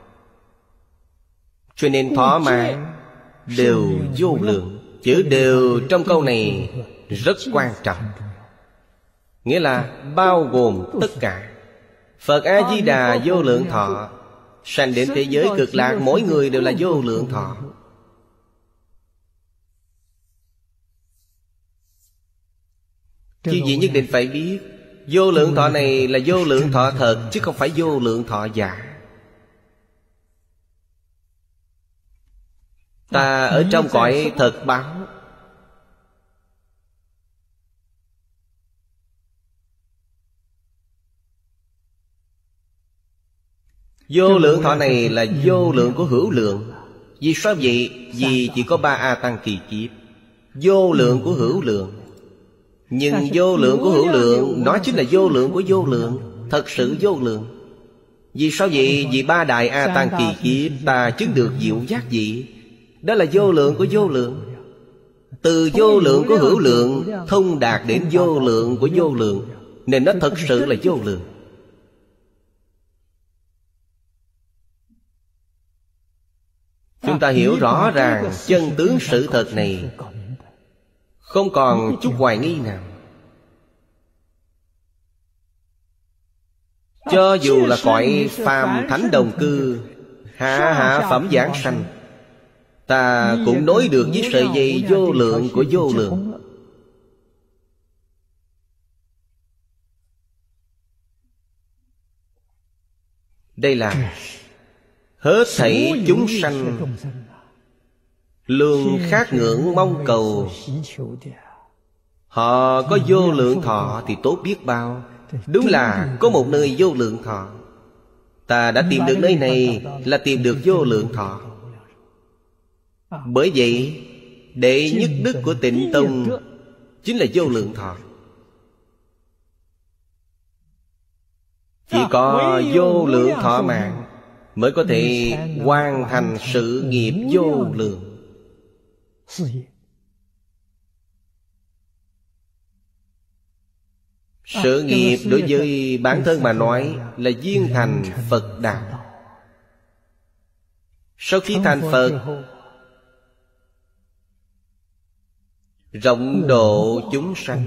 cho nên thọ mạng đều vô lượng. Chữ đều trong câu này rất quan trọng, nghĩa là bao gồm tất cả. Phật A-di-đà vô lượng thọ, sanh đến thế giới cực lạc, mỗi người đều là vô lượng thọ. Chứ gì nhất định phải biết, vô lượng thọ này là vô lượng thọ thật, chứ không phải vô lượng thọ giả. Ta ở trong cõi thật báo, vô lượng thọ này là vô lượng của hữu lượng. Vì sao vậy? Vì chỉ có 3 A Tăng kỳ kiếp. Vô lượng của hữu lượng. Nhưng vô lượng của hữu lượng, nó chính là vô lượng của vô lượng, thật sự vô lượng. Vì sao vậy? Vì 3 đại A Tăng kỳ kiếp ta chứng được diệu giác vị. Đó là vô lượng của vô lượng. Từ vô lượng của hữu lượng thông đạt đến vô lượng của vô lượng, nên nó thật sự là vô lượng. Chúng ta hiểu rõ ràng chân tướng sự thật này, không còn chút hoài nghi nào. Cho dù là cõi phàm thánh đồng cư, hạ phẩm giảng sanh, ta cũng nối được với sợi dây vô lượng của vô lượng. Đây là hết thảy chúng sanh luôn khát ngưỡng mong cầu. Họ có vô lượng thọ thì tốt biết bao. Đúng là có một nơi vô lượng thọ. Ta đã tìm được nơi này là tìm được vô lượng thọ. Bởi vậy đệ nhất đức của Tịnh Tông chính là vô lượng thọ. Chỉ có vô lượng thọ mạng mới có thể hoàn thành sự nghiệp vô lượng. Sự nghiệp đối với bản thân mà nói là viên thành Phật đạo. Sau khi thành Phật, rộng độ chúng sanh.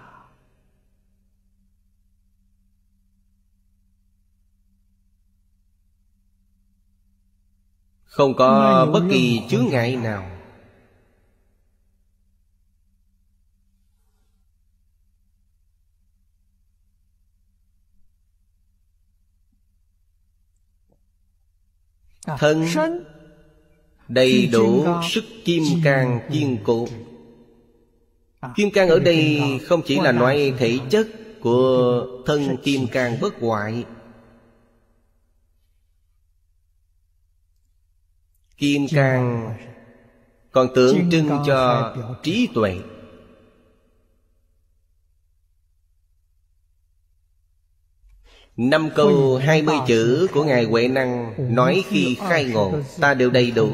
Không có bất kỳ chướng ngại nào. Thân đầy đủ sức kim cang kiên cố. Kim cang ở đây không chỉ là nói thể chất của thân kim cang bất hoại. Kim cang còn tượng trưng cho trí tuệ. Năm câu 20 chữ của Ngài Huệ Năng nói khi khai ngộ, ta đều đầy đủ.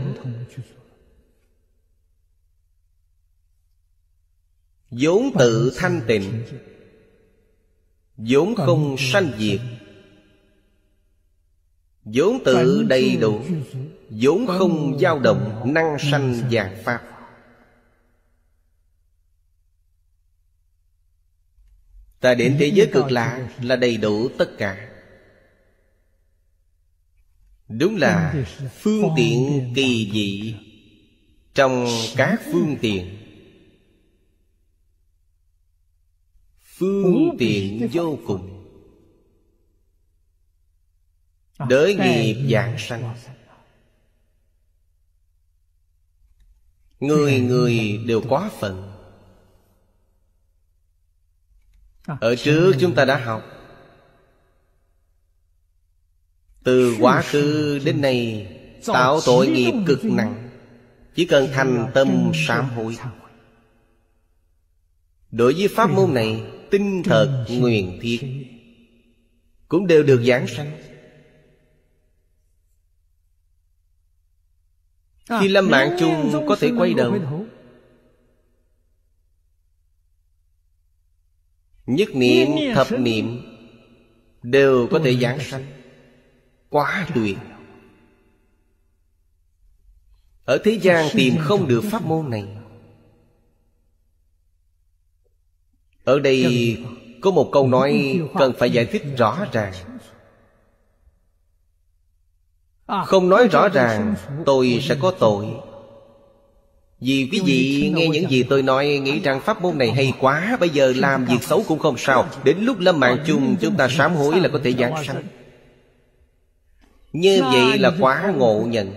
Vốn tự thanh tịnh, vốn không sanh diệt, vốn tự đầy đủ, vốn không dao động, năng sanh vạn pháp. Ta đến thế giới cực lạc là đầy đủ tất cả. Đúng là phương tiện kỳ dị trong các phương tiện. Phương tiện vô cùng. Đới nghiệp giảng sanh, người người đều có phần. Ở trước chúng ta đã học, từ quá khứ đến nay tạo tội nghiệp cực nặng. Chỉ cần thành tâm sám hối. Đối với pháp môn này, tinh thật nguyện thiết cũng đều được giảng sanh. Khi lâm mạng chung có thể quay đầu. Nhất niệm, thập niệm đều có thể giảng sanh. Quá tuyệt. Ở thế gian tìm không được pháp môn này. Ở đây có một câu nói cần phải giải thích rõ ràng. Không nói rõ ràng tôi sẽ có tội. Vì quý vị nghe những gì tôi nói, nghĩ rằng pháp môn này hay quá, bây giờ làm việc xấu cũng không sao, đến lúc lâm mạng chung chúng ta sám hối là có thể giảng sanh. Như vậy là quá ngộ nhận.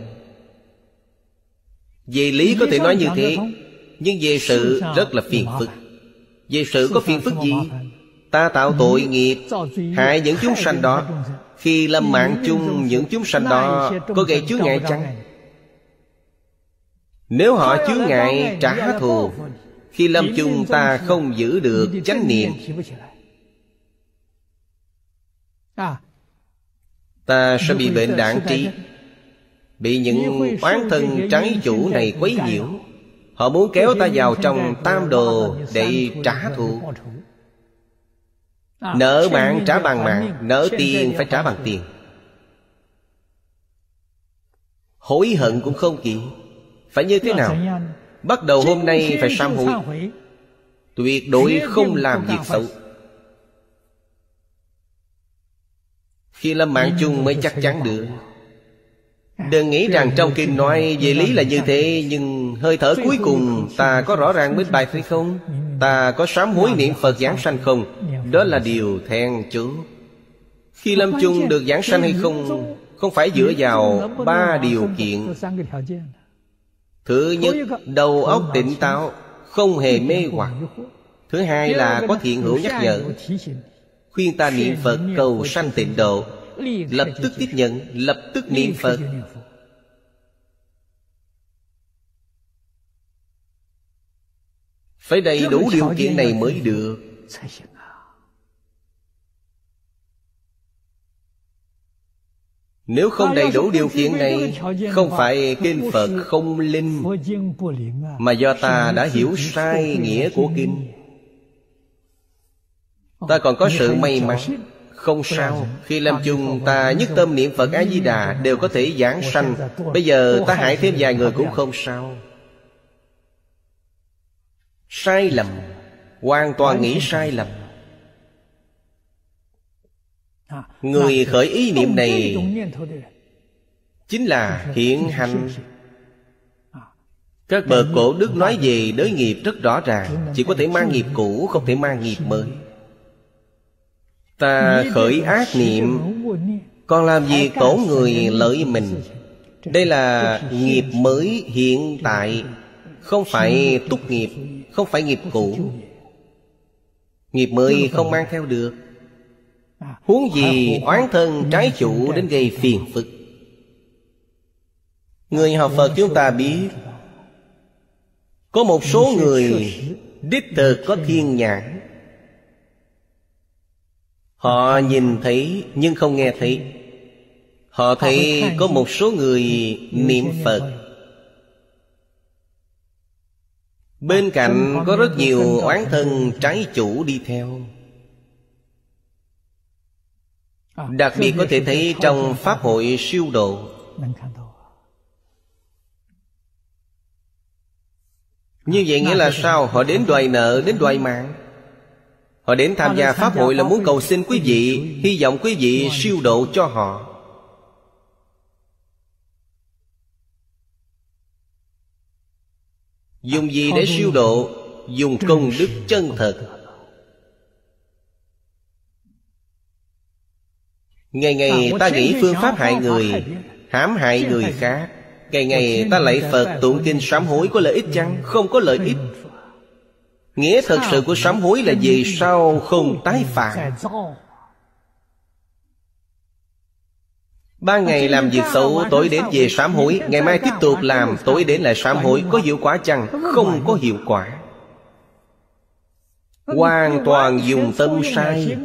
Về lý có thể nói như thế, nhưng về sự rất là phiền phức. Về sự có phiền phức gì? Ta tạo tội nghiệp hại những chúng sanh đó. Khi lâm mạng chung những chúng sanh đó có gây chướng ngại chăng? Nếu họ chướng ngại trả thù, khi lâm chung ta không giữ được chánh niệm, ta sẽ bị bệnh đạn trí, bị những oán thân trái chủ này quấy nhiễu. Họ muốn kéo ta vào trong tam đồ để trả thù. Nợ mạng trả bằng mạng, nợ tiền phải trả bằng tiền. Hối hận cũng không kịp. Phải như thế nào? Bắt đầu hôm nay phải sám hối, tuyệt đối không làm việc xấu. Khi lâm mạng chung mới chắc chắn được. Đừng nghĩ rằng trong kinh nói về lý là như thế, nhưng hơi thở cuối cùng ta có rõ ràng minh bạch hay không? Ta có sám hối niệm Phật giảng sanh không? Đó là điều then chốt. Khi lâm chung được giảng sanh hay không, không phải dựa vào 3 điều kiện. Thứ nhất, đầu óc tỉnh táo, không hề mê hoặc. Thứ hai là có thiện hữu nhắc nhở, khuyên ta niệm Phật cầu sanh tịnh độ, lập tức tiếp nhận, lập tức niệm Phật. Phải đầy đủ điều kiện này mới được. Nếu không đầy đủ điều kiện này, không phải kinh Phật không linh, mà do ta đã hiểu sai nghĩa của kinh. Ta còn có sự may mắn. Không sao. Khi lâm chung ta nhất tâm niệm Phật A-di-đà đều có thể giảng sanh. Bây giờ ta hại thêm vài người cũng không sao. Sai lầm, hoàn toàn nghĩ sai lầm. Người khởi ý niệm này chính là hiện hành. Các bậc cổ đức nói về đới nghiệp rất rõ ràng. Chỉ có thể mang nghiệp cũ, không thể mang nghiệp mới. Ta khởi ác niệm, còn làm việc tổn người lợi mình. Đây là nghiệp mới hiện tại, không phải túc nghiệp, không phải nghiệp cũ. Nghiệp mới không mang theo được. Huống gì oán thân trái chủ đến gây phiền phức. Người học Phật chúng ta biết, có một số người đích thực có thiên nhãn. Họ nhìn thấy nhưng không nghe thấy. Họ thấy có một số người niệm Phật, bên cạnh có rất nhiều oán thân trái chủ đi theo. Đặc biệt có thể thấy trong Pháp hội siêu độ. Như vậy nghĩa là sao? Họ đến đòi nợ, đến đòi mạng. Họ đến tham gia Pháp hội là muốn cầu xin quý vị, hy vọng quý vị siêu độ cho họ. Dùng gì để siêu độ? Dùng công đức chân thật. Ngày ngày ta nghĩ phương pháp hại người, hãm hại người khác. Ngày ngày ta lạy Phật tụng kinh sám hối có lợi ích chăng? Không có lợi ích. Nghĩa thật sự của sám hối là vì sao không tái phạm. Ban ngày làm việc xấu, tối đến về sám hối, ngày mai tiếp tục làm, tối đến lại sám hối. Có hiệu quả chăng? Không có hiệu quả. Hoàn toàn dùng tâm sai.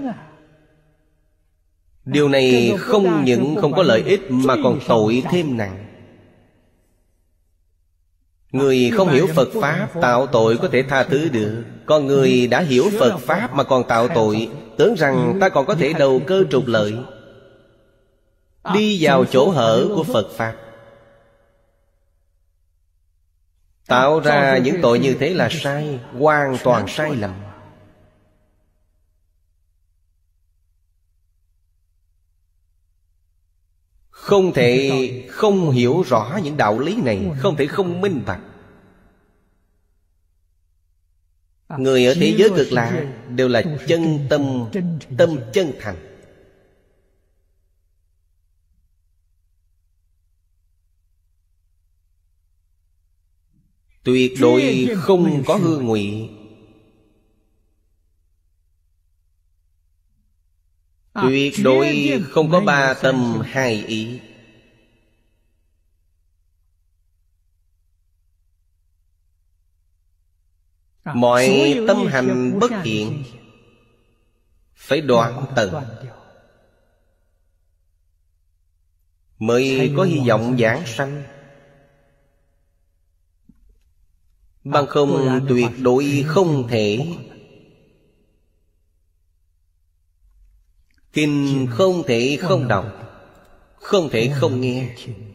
Điều này không những không có lợi ích mà còn tội thêm nặng. Người không hiểu Phật Pháp tạo tội có thể tha thứ được. Còn người đã hiểu Phật Pháp mà còn tạo tội, tưởng rằng ta còn có thể đầu cơ trục lợi, đi vào chỗ hở của Phật Pháp. Tạo ra những tội như thế là sai, hoàn toàn sai lầm. Không thể không hiểu rõ những đạo lý này, không thể không minh bạch. Người ở thế giới Cực Lạc đều là chân tâm, tâm chân thành. Tuyệt đối không có hư ngụy. Tuyệt đối không có ba tâm hai ý. Mọi tâm hành bất thiện phải đoạn tận, mới có hy vọng giảng sanh. Bằng không tuyệt đối không thể. Kinh không thể không đọc, không thể không nghe.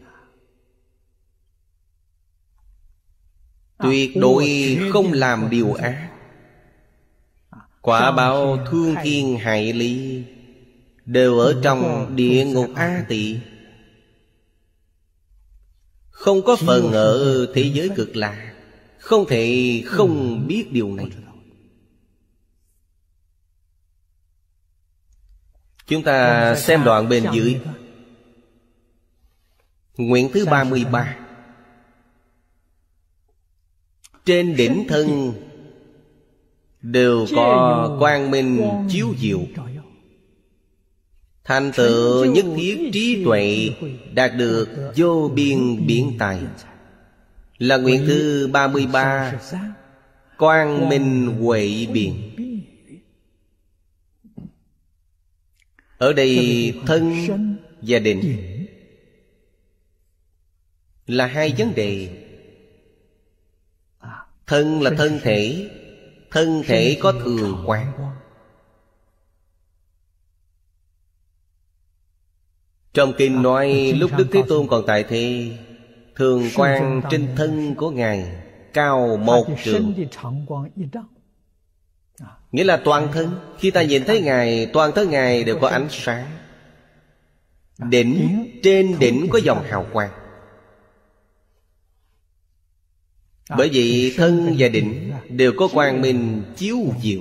Tuyệt đối không làm điều ác. Quả báo thương thiên hại lý đều ở trong địa ngục A Tỳ, không có phần ở thế giới Cực Lạc. Không thể không biết điều này. Chúng ta xem đoạn bên dưới. Nguyện thứ 33. Trên đỉnh thân đều có quang minh chiếu diệu, thành tựu nhất thiết trí tuệ, đạt được vô biên biện tài. Là nguyện thứ 33. Quang minh huệ biện. Ở đây thân và định là hai vấn đề. Thân là thân thể. Thân thể có thường quang. Trong kinh nói lúc Đức Thế Tôn còn tại thế, thường quang trên thân của Ngài cao 1 trượng. Nghĩa là toàn thân. Khi ta nhìn thấy Ngài, toàn thân Ngài đều có ánh sáng. Đỉnh, trên đỉnh có dòng hào quang. Bởi vì thân và đỉnh đều có quang minh chiếu diệu.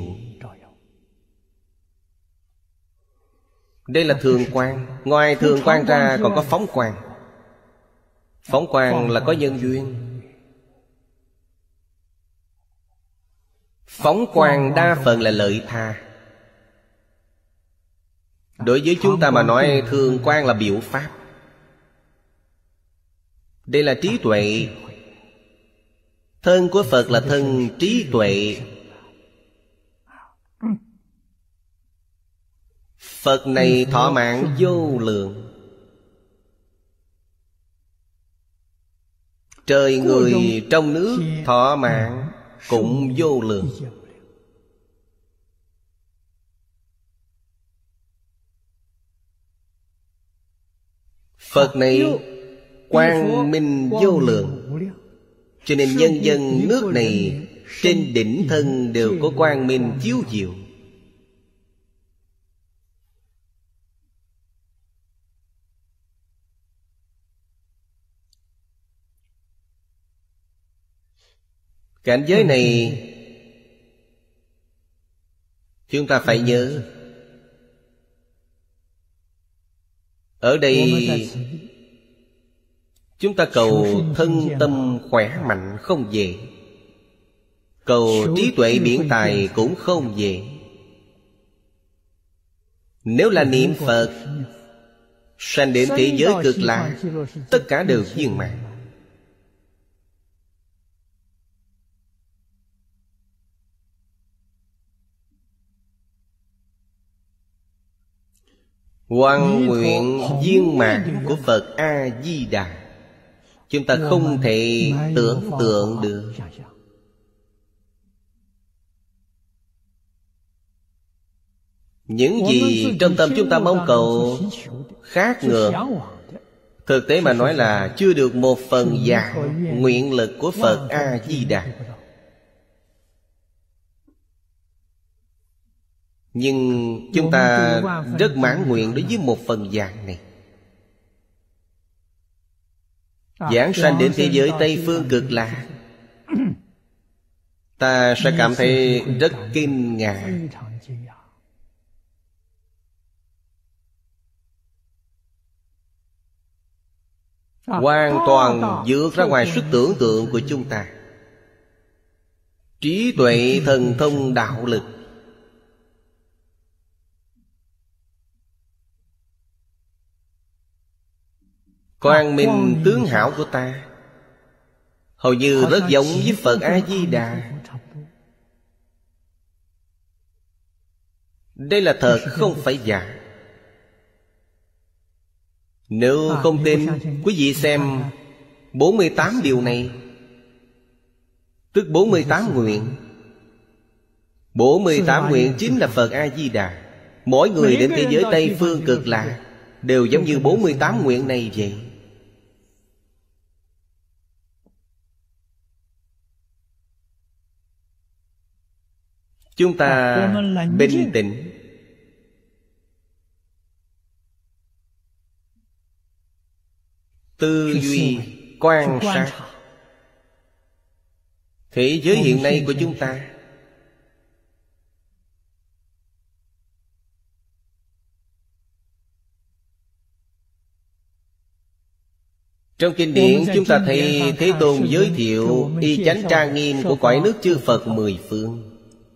Đây là thường quang. Ngoài thường quang ra còn có phóng quang. Phóng quang là có nhân duyên. Phóng quang đa phần là lợi tha. Đối với chúng ta mà nói, thường quang là biểu pháp. Đây là trí tuệ. Thân của Phật là thân trí tuệ. Phật này thọ mạng vô lượng. Trời người trong nước thọ mạng cũng vô lượng. Phật này quang minh vô lượng. Cho nên nhân dân nước này trên đỉnh thân đều có quang minh chiếu diệu. Cảnh giới này chúng ta phải nhớ. Ở đây chúng ta cầu thân tâm khỏe mạnh không dễ. Cầu trí tuệ biển tài cũng không dễ. Nếu là niệm Phật, sanh đến thế giới cực lạc, tất cả đều viên mãn. Hoằng nguyện viên mãn của Phật A-di-đà, chúng ta không thể tưởng tượng được. Những gì trong tâm chúng ta mong cầu khác ngược, thực tế mà nói là chưa được một phần vạn nguyện lực của Phật A-di-đà. Nhưng chúng ta rất mãn nguyện đối với một phần vạn này. Giảng sanh đến thế giới Tây Phương Cực Lạc, ta sẽ cảm thấy rất kinh ngạc. Hoàn toàn vượt ra ngoài sức tưởng tượng của chúng ta. Trí tuệ thần thông đạo lực, quang minh tướng hảo của ta hầu như rất giống với Phật A-di-đà. Đây là thật, không phải giả. Nếu không tin, quý vị xem 48 điều này, tức 48 nguyện. 48 nguyện chính là Phật A-di-đà. Mỗi người đến thế giới Tây Phương Cực Lạc đều giống như 48 nguyện này vậy. Chúng ta bình tĩnh, tư duy, quan sát thế giới hiện nay của chúng ta. Trong kinh điển chúng ta thấy Thế Tôn giới thiệu y chánh trang nghiêm của cõi nước chư Phật mười phương.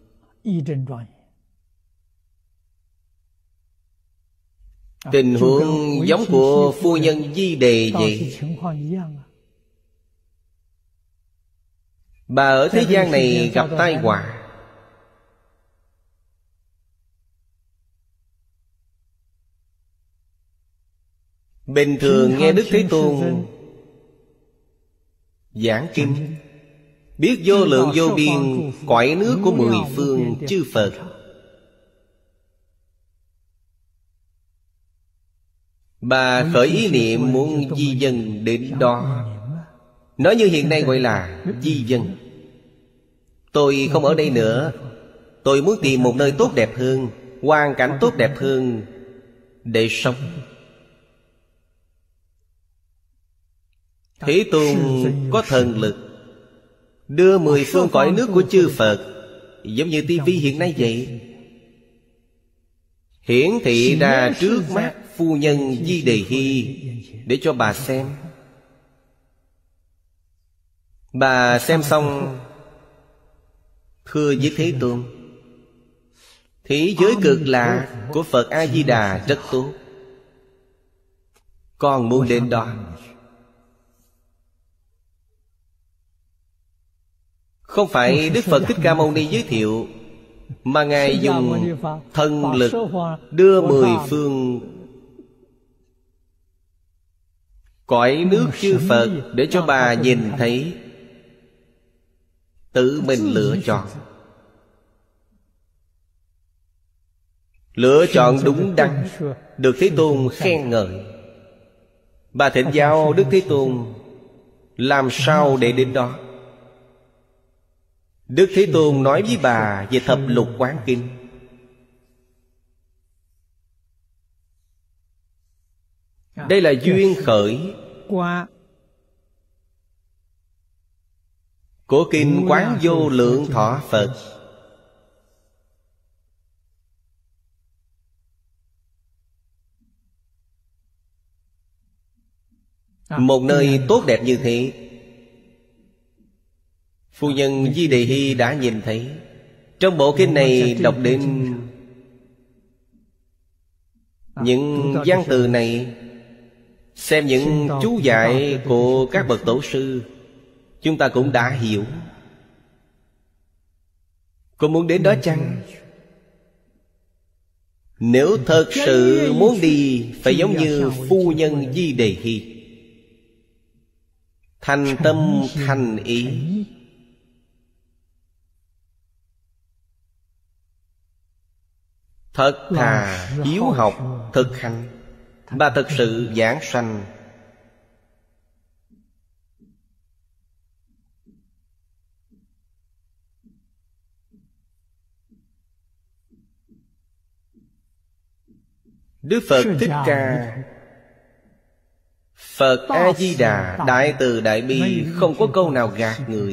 Tình huống giống của phu nhân Di Đề vậy. Bà ở thế gian này gặp tai họa, bình thường nghe Đức Thế Tôn giảng kinh, biết vô lượng vô biên cõi nước của mười phương chư Phật. Bà khởi ý niệm muốn di dân đến đó. Nói như hiện nay gọi là di dân. Tôi không ở đây nữa, tôi muốn tìm một nơi tốt đẹp hơn, hoàn cảnh tốt đẹp hơn để sống. Thế Tôn có thần lực đưa mười phương cõi nước của chư Phật, giống như tivi hiện nay vậy, hiển thị ra trước mắt phu nhân Di Đề Hy để cho bà xem. Bà xem xong thưa với Thế Tôn: thế giới cực lạc của Phật A-di-đà rất tốt, con muốn đến đó. Không phải Đức Phật Thích Ca Mâu Ni giới thiệu, mà Ngài dùng thần lực đưa mười phương cõi nước chư Phật để cho bà nhìn thấy, tự mình lựa chọn. Lựa chọn đúng đắn, được Thế Tôn khen ngợi. Bà thỉnh giáo Đức Thế Tôn làm sao để đến đó. Đức Thế Tôn nói với bà về Thập Lục Quán Kinh. Đây là duyên khởi của Kinh Quán Vô Lượng Thọ Phật. Một nơi tốt đẹp như thế, phu nhân Di Đề Hy đã nhìn thấy. Trong bộ kinh này đọc đến những văn từ này, xem những chú dạy của các bậc tổ sư, chúng ta cũng đã hiểu. Có muốn đến đó chăng? Nếu thật sự muốn đi, phải giống như phu nhân Di Đề Hy, thành tâm thành ý. Thật thà hiếu học thực hành, và thật sự giảng sanh. Đức Phật Thích Ca, Phật A-di-đà đại từ đại bi, không có câu nào gạt người.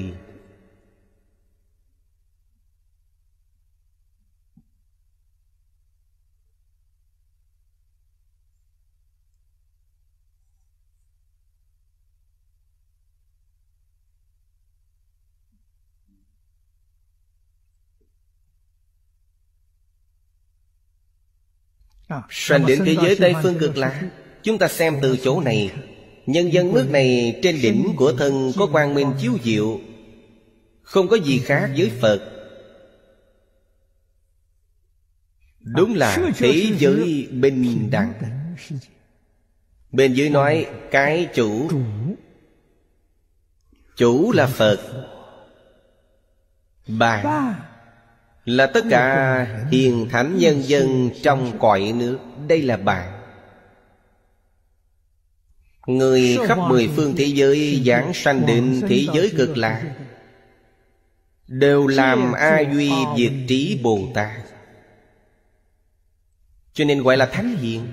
Sanh đến thế giới Tây Phương Cực Lạc. Chúng ta xem từ chỗ này, nhân dân nước này trên đỉnh của thân có quang minh chiếu diệu, không có gì khác với Phật. Đúng là thế giới bình đẳng. Bên dưới nói cái chủ, chủ là Phật, bạn là tất cả hiền thánh nhân dân trong cõi nước. Đây là bạn. Người khắp mười phương thế giới giảng sanh đến thế giới Cực Lạc đều làm A Duy Diệt Trí Bồ Tát, cho nên gọi là thánh hiền.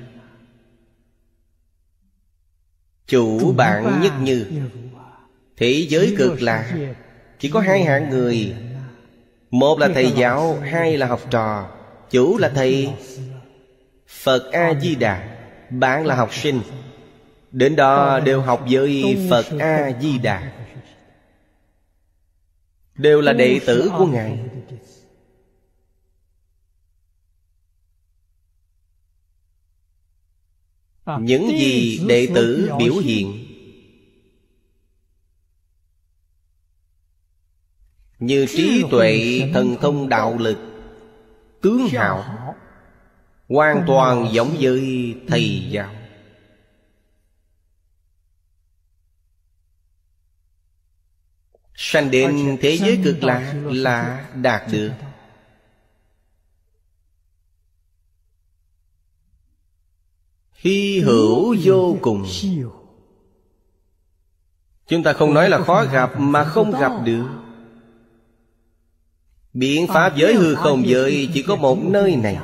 Chủ bạn nhất như. Thế giới Cực Lạc chỉ có hai hạng người, một là thầy giáo, hai là học trò. Chủ là thầy, Phật A-di-đà, bạn là học sinh. Đến đó đều học với Phật A-di-đà, đều là đệ tử của Ngài. Những gì đệ tử biểu hiện, như trí tuệ, thần thông, đạo lực, tướng hảo, hoàn toàn giống với thầy giáo. Sanh đến thế giới Cực Lạc là đạt được. Hy hữu vô cùng. Chúng ta không nói là khó gặp, mà không gặp được. Biện pháp giới hư không giới chỉ có một nơi này.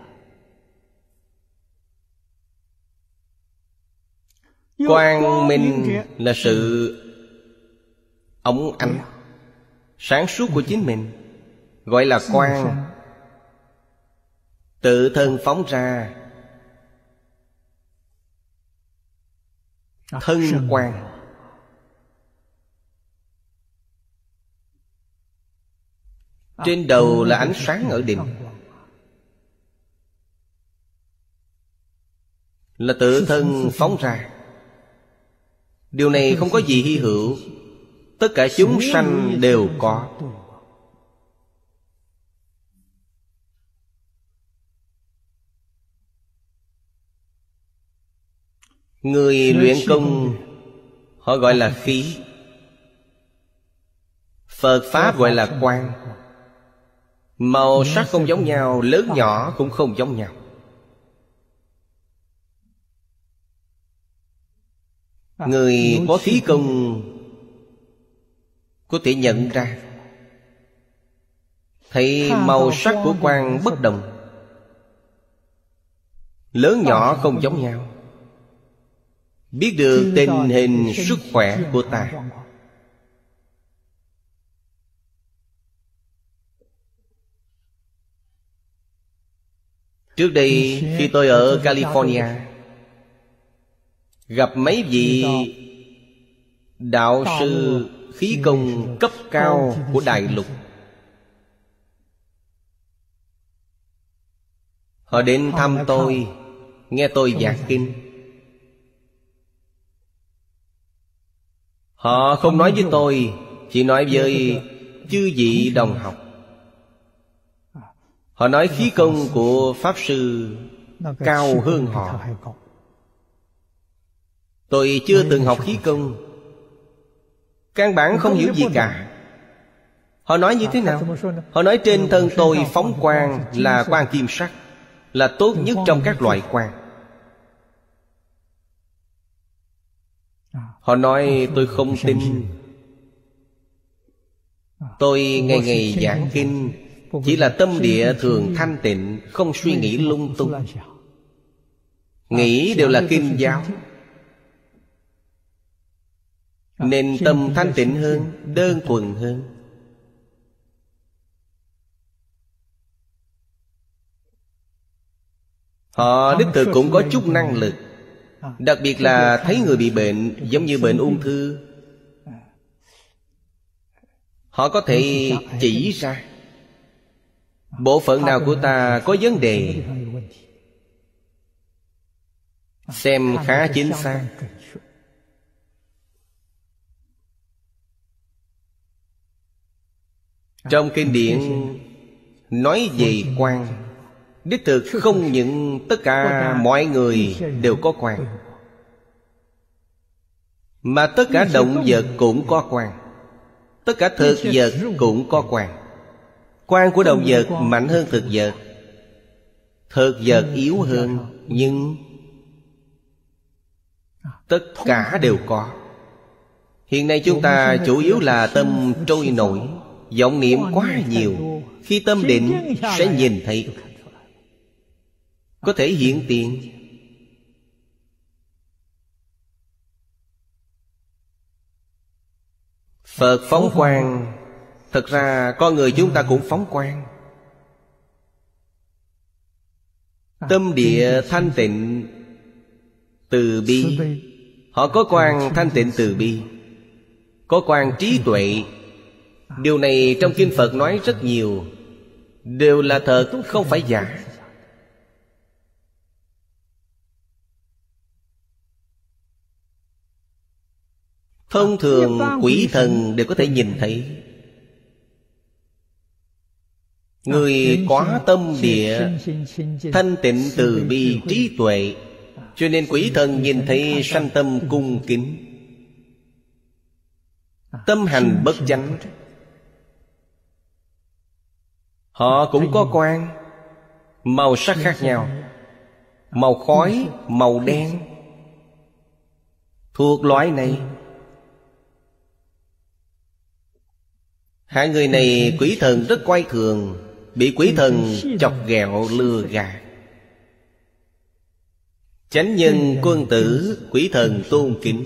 Quang minh là sự óng ánh sáng suốt của chính mình, gọi là quang. Tự thân phóng ra thân quang. Trên đầu là ánh sáng ở đỉnh, là tự thân phóng ra. Điều này không có gì hy hữu, tất cả chúng sanh đều có. Người luyện công họ gọi là khí, Phật Pháp gọi là quang. Màu sắc không giống nhau, lớn nhỏ cũng không giống nhau. Người có khí công có thể nhận ra, thấy màu sắc của quang bất đồng, lớn nhỏ không giống nhau, biết được tình hình sức khỏe của ta. Trước đây khi tôi ở California, gặp mấy vị đạo sư khí công cấp cao của đại lục. Họ đến thăm tôi, nghe tôi giảng kinh. Họ không nói với tôi, chỉ nói với chư vị đồng học. Họ nói khí công của Pháp Sư cao hơn họ. Tôi chưa từng học khí công, căn bản không hiểu gì cả. Họ nói như thế nào? Họ nói trên thân tôi phóng quang là quang kim sắc, là tốt nhất trong các loại quang. Họ nói tôi không tin. Tôi ngày ngày giảng kinh, chỉ là tâm địa thường thanh tịnh, không suy nghĩ lung tung. Nghĩ đều là kinh giáo, nên tâm thanh tịnh hơn, đơn thuần hơn. Họ đích thực cũng có chút năng lực. Đặc biệt là thấy người bị bệnh, giống như bệnh ung thư, họ có thể chỉ ra bộ phận nào của ta có vấn đề, xem khá chính xác. Trong kinh điển nói về quang, đích thực không những tất cả mọi người đều có quang, mà tất cả động vật cũng có quang, tất cả thực vật cũng có quang. Quang của động vật mạnh hơn thực vật, thực vật yếu hơn, nhưng tất cả đều có. Hiện nay chúng ta chủ yếu là tâm trôi nổi, vọng niệm quá nhiều. Khi tâm định sẽ nhìn thấy, có thể hiện tiền. Phật phóng quang, thật ra con người chúng ta cũng phóng quang. Tâm địa thanh tịnh từ bi, họ có quang thanh tịnh từ bi, có quang trí tuệ. Điều này trong kinh Phật nói rất nhiều, đều là thật, không phải giả. Thông thường quỷ thần đều có thể nhìn thấy. Người có tâm địa thanh tịnh từ bi trí tuệ, cho nên quỷ thần nhìn thấy sanh tâm cung kính. Tâm hành bất chánh, họ cũng có quang, màu sắc khác nhau, màu khói, màu đen, thuộc loại này. Hai người này quỷ thần rất coi thường, bị quỷ thần chọc ghẹo lừa gạt. Chánh nhân quân tử quỷ thần tôn kính,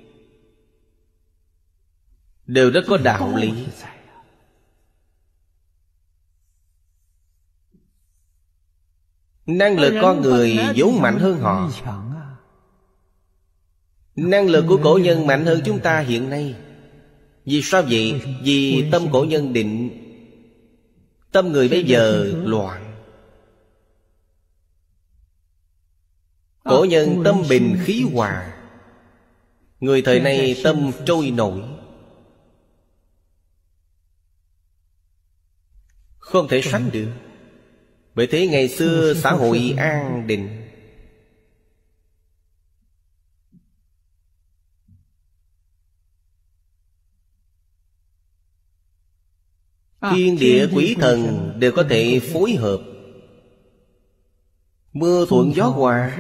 đều rất có đạo lý. Năng lực con người vốn mạnh hơn họ. Năng lực của cổ nhân mạnh hơn chúng ta hiện nay. Vì sao vậy? Vì tâm cổ nhân định, tâm người bây giờ loạn. Cổ nhân tâm bình khí hòa, người thời nay tâm trôi nổi, không thể sánh được. Bởi thế ngày xưa xã hội an định. Thiên địa quỷ thần đều có thể phối hợp, mưa thuận gió hòa,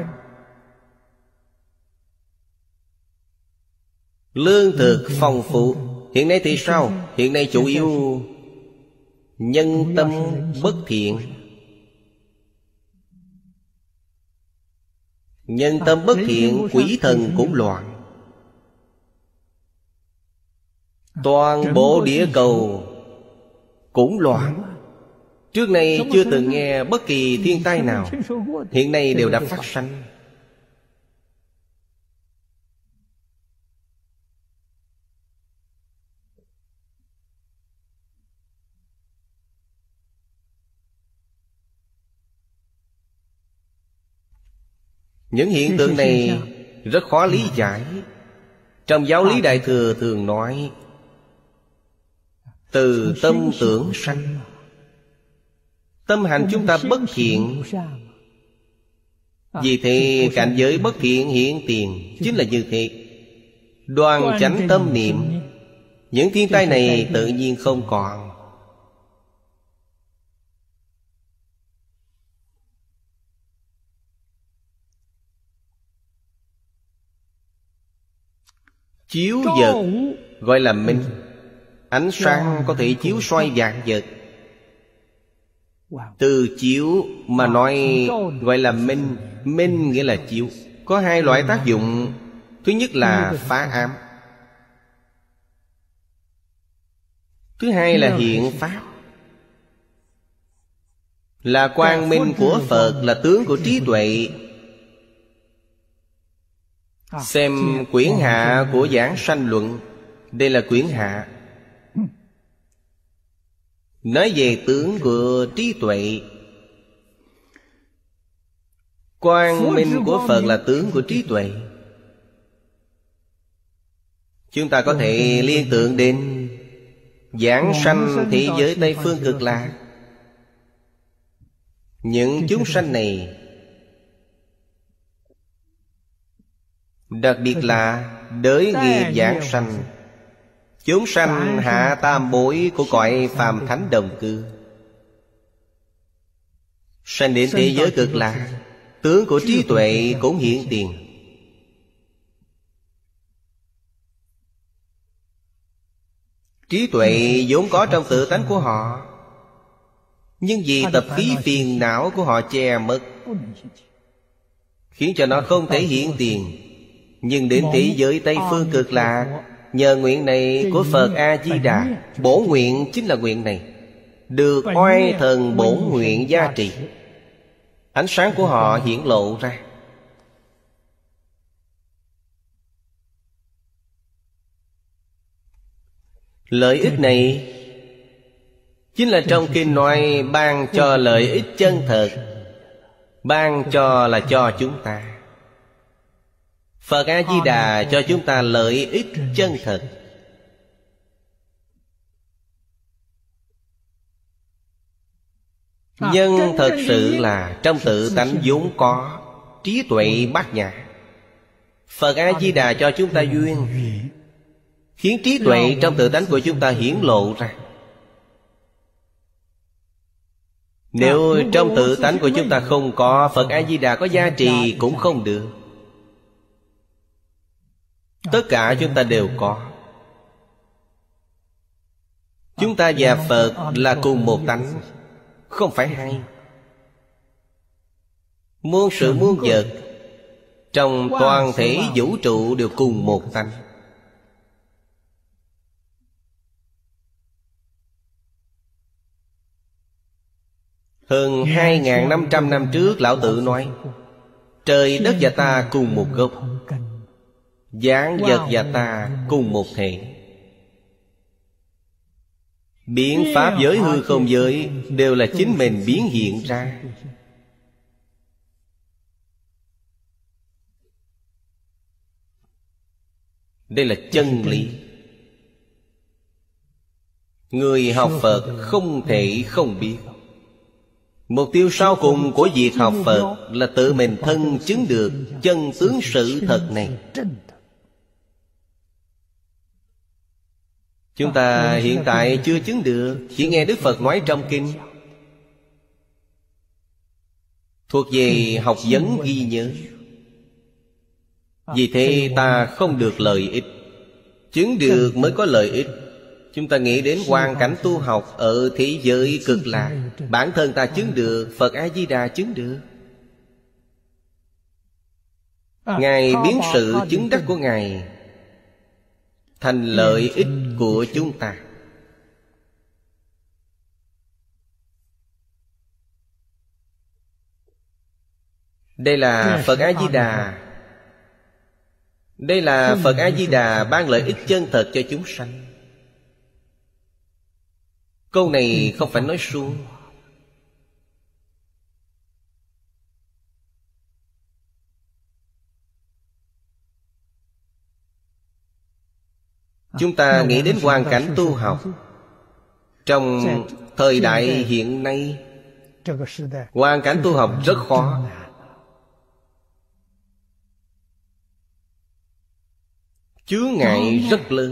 lương thực phong phú. Hiện nay thì sao? Hiện nay chủ yếu nhân tâm bất thiện. Nhân tâm bất thiện, quỷ thần cũng loạn. Toàn bộ địa cầu cũng loạn. Trước nay chưa từng nghe bất kỳ thiên tai nào, hiện nay đều đã phát sanh. Những hiện tượng này rất khó lý giải. Trong giáo lý Đại Thừa thường nói từ tâm tưởng sanh. Tâm hành chúng ta bất thiện, vì thế cảnh giới bất thiện hiện tiền. Chính là như thế. Đoan chánh tâm niệm, những thiên tai này tự nhiên không còn. Chiếu vật gọi là minh. Ánh sáng có thể chiếu soi vạn vật. Từ chiếu mà nói gọi là minh. Minh nghĩa là chiếu. Có hai loại tác dụng. Thứ nhất là phá ám, thứ hai là hiện pháp. Là quang minh của Phật, là tướng của trí tuệ. Xem quyển hạ của Giảng Sanh Luận. Đây là quyển hạ, nói về tướng của trí tuệ. Quang minh của Phật là tướng của trí tuệ. Chúng ta có thể liên tưởng đến giảng sanh thế giới Tây Phương Cực Lạc. Những chúng sanh này, đặc biệt là đới nghiệp giảng sanh, chúng sanh hạ tam bối của cõi phàm thánh đồng cư, sanh đến thế giới Cực Lạc. Tướng của trí tuệ cũng hiện tiền. Trí tuệ vốn có trong tự tánh của họ, nhưng vì tập khí phiền não của họ che mất, khiến cho nó không thể hiện tiền. Nhưng đến thế giới Tây Phương Cực Lạc, nhờ nguyện này của Phật A-di-đà, bổ nguyện chính là nguyện này, được oai thần bổ nguyện gia trì, ánh sáng của họ hiển lộ ra. Lợi ích này chính là trong kinh nói ban cho lợi ích chân thật. Ban cho là cho chúng ta. Phật A-di-đà cho chúng ta lợi ích chân thật. Nhưng thật sự là trong tự tánh vốn có trí tuệ bát nhã. Phật A-di-đà cho chúng ta duyên, khiến trí tuệ trong tự tánh của chúng ta hiển lộ ra. Nếu trong tự tánh của chúng ta không có, Phật A-di-đà có gia trì cũng không được. Tất cả chúng ta đều có. Chúng ta và Phật là cùng một tánh, không phải hai. Muôn sự muôn vật trong toàn thể vũ trụ đều cùng một tánh. Hơn 2.500 năm trước, Lão Tử nói trời đất và ta cùng một gốc, vạn vật và ta cùng một thể. Biến pháp giới hư không giới đều là chính mình biến hiện ra. Đây là chân lý. Người học Phật không thể không biết. Mục tiêu sau cùng của việc học Phật là tự mình thân chứng được chân tướng sự thật này. Chúng ta hiện tại chưa chứng được, chỉ nghe Đức Phật nói trong kinh, thuộc về học vấn ghi nhớ. Vì thế ta không được lợi ích. Chứng được mới có lợi ích. Chúng ta nghĩ đến hoàn cảnh tu học ở thế giới Cực Lạc. Bản thân ta chứng được, Phật A-di-đà chứng được. Ngài biến sự chứng đắc của Ngài thành lợi ích của chúng ta. Đây là Phật A-di-đà. Đây là Phật A-di-đà ban lợi ích chân thật cho chúng sanh. Câu này không phải nói suông. Chúng ta nghĩ đến hoàn cảnh tu học. Trong thời đại hiện nay, hoàn cảnh tu học rất khó. Chướng ngại rất lớn.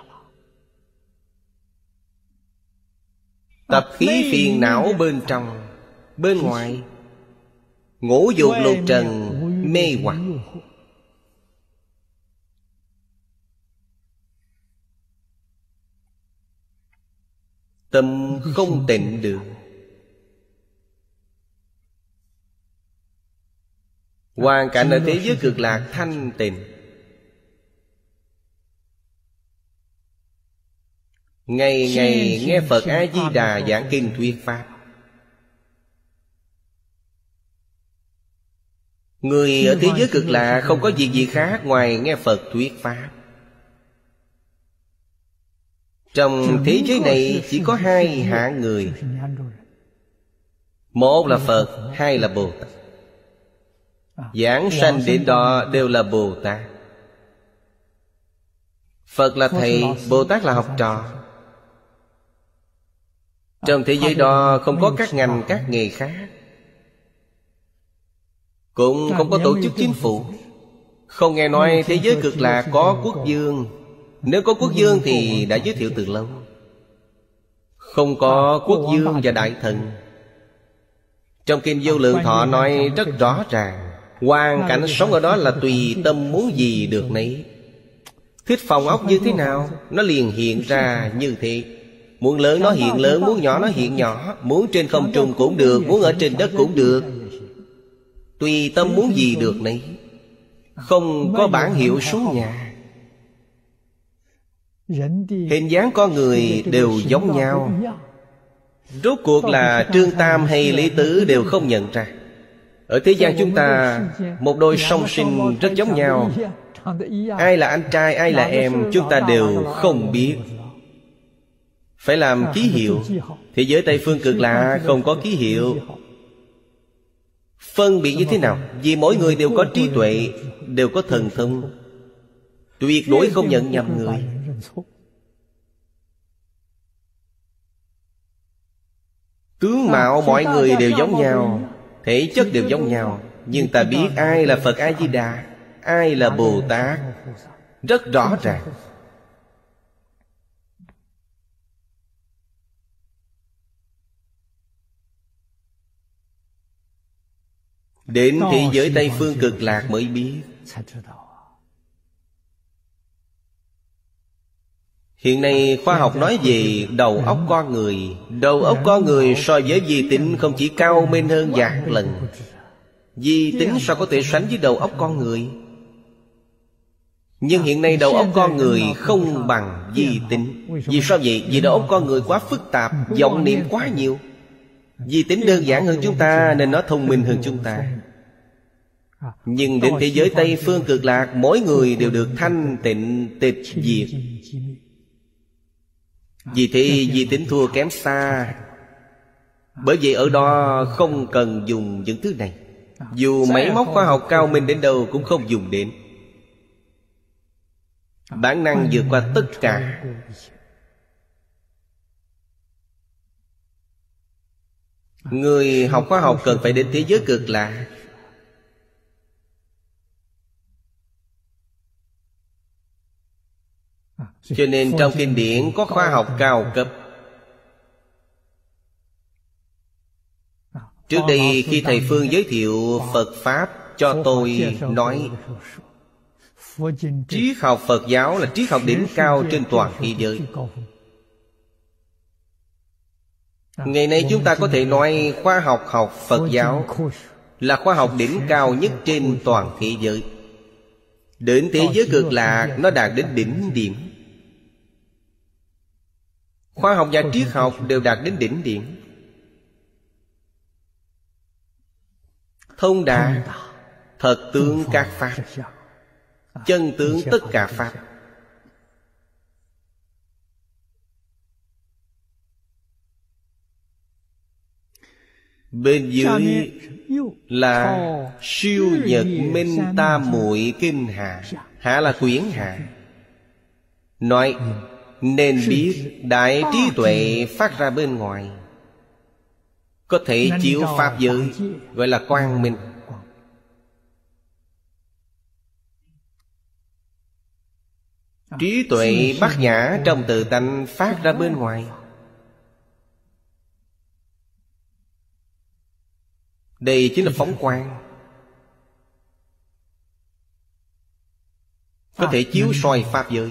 Tập khí phiền não bên trong, bên ngoài, ngũ dục lục trần mê hoặc. Tâm không tịnh được. Hoàn cảnh ở thế giới cực lạc thanh tịnh. Ngày ngày nghe Phật A-di-đà giảng kinh thuyết pháp. Người ở thế giới cực lạc không có việc gì khác ngoài nghe Phật thuyết pháp. Trong thế giới này chỉ có hai hạng người. Một là Phật, hai là Bồ Tát. Giảng sanh đến đó đều là Bồ Tát. Phật là thầy, Bồ Tát là học trò. Trong thế giới đó không có các ngành các nghề khác, cũng không có tổ chức chính phủ. Không nghe nói thế giới cực lạc có quốc vương. Nếu có quốc vương thì đã giới thiệu từ lâu. Không có quốc vương và đại thần. Trong Kinh Vô Lượng Thọ nói rất rõ ràng, hoàn cảnh sống ở đó là tùy tâm muốn gì được nấy. Thích phòng ốc như thế nào, nó liền hiện ra như thế. Muốn lớn nó hiện lớn, muốn nhỏ nó hiện nhỏ. Muốn trên không trung cũng được, muốn ở trên đất cũng được. Tùy tâm muốn gì được nấy. Không có bản hiệu số nhà. Hình dáng con người đều giống nhau. Rốt cuộc là Trương Tam hay Lý Tứ đều không nhận ra. Ở thế gian chúng ta, một đôi song sinh rất giống nhau. Ai là anh trai, ai là em, chúng ta đều không biết. Phải làm ký hiệu. Thế giới Tây Phương cực lạ không có ký hiệu. Phân biệt như thế nào? Vì mỗi người đều có trí tuệ, đều có thần thông, tuyệt đối không nhận nhầm người. Tướng mạo mọi người đều giống nhau, thể chất đều giống nhau. Nhưng ta biết ai là Phật A-di-đà, ai là Bồ Tát rất rõ ràng. Đến thế giới Tây Phương cực lạc mới biết. Hiện nay khoa học nói về đầu óc con người. Đầu óc con người so với vi tính không chỉ cao minh hơn vạn lần. Vi tính sao có thể sánh với đầu óc con người? Nhưng hiện nay đầu óc con người không bằng vi tính. Vì sao vậy? Vì đầu óc con người quá phức tạp, vọng niệm quá nhiều. Vi tính đơn giản hơn chúng ta nên nó thông minh hơn chúng ta. Nhưng đến thế giới Tây Phương cực lạc, mỗi người đều được thanh tịnh tịch diệt. Vì thế vi tính thua kém xa. Bởi vậy ở đó không cần dùng những thứ này. Dù máy móc khoa học cao minh đến đâu cũng không dùng đến. Bản năng vượt qua tất cả. Người học khoa học cần phải đến thế giới cực lạc. Cho nên trong kinh điển có khoa học cao cấp. Trước đây khi thầy Phương giới thiệu Phật Pháp cho tôi nói, triết học Phật giáo là triết học đỉnh cao trên toàn thế giới. Ngày nay chúng ta có thể nói khoa học Phật giáo là khoa học đỉnh cao nhất trên toàn thế giới. Đến thế giới cực lạc nó đạt đến đỉnh điểm. Khoa học và triết học đều đạt đến đỉnh điểm. Thông đạt thật tướng các pháp, chân tướng tất cả pháp. Bên dưới là siêu nhật minh tam muội kinh hạ. Hạ là quyển hạ. Nói nên biết đại trí tuệ phát ra bên ngoài, có thể chiếu pháp giới, gọi là quang minh. Trí tuệ bát nhã trong tự tánh phát ra bên ngoài. Đây chính là phóng quang, có thể chiếu soi pháp giới.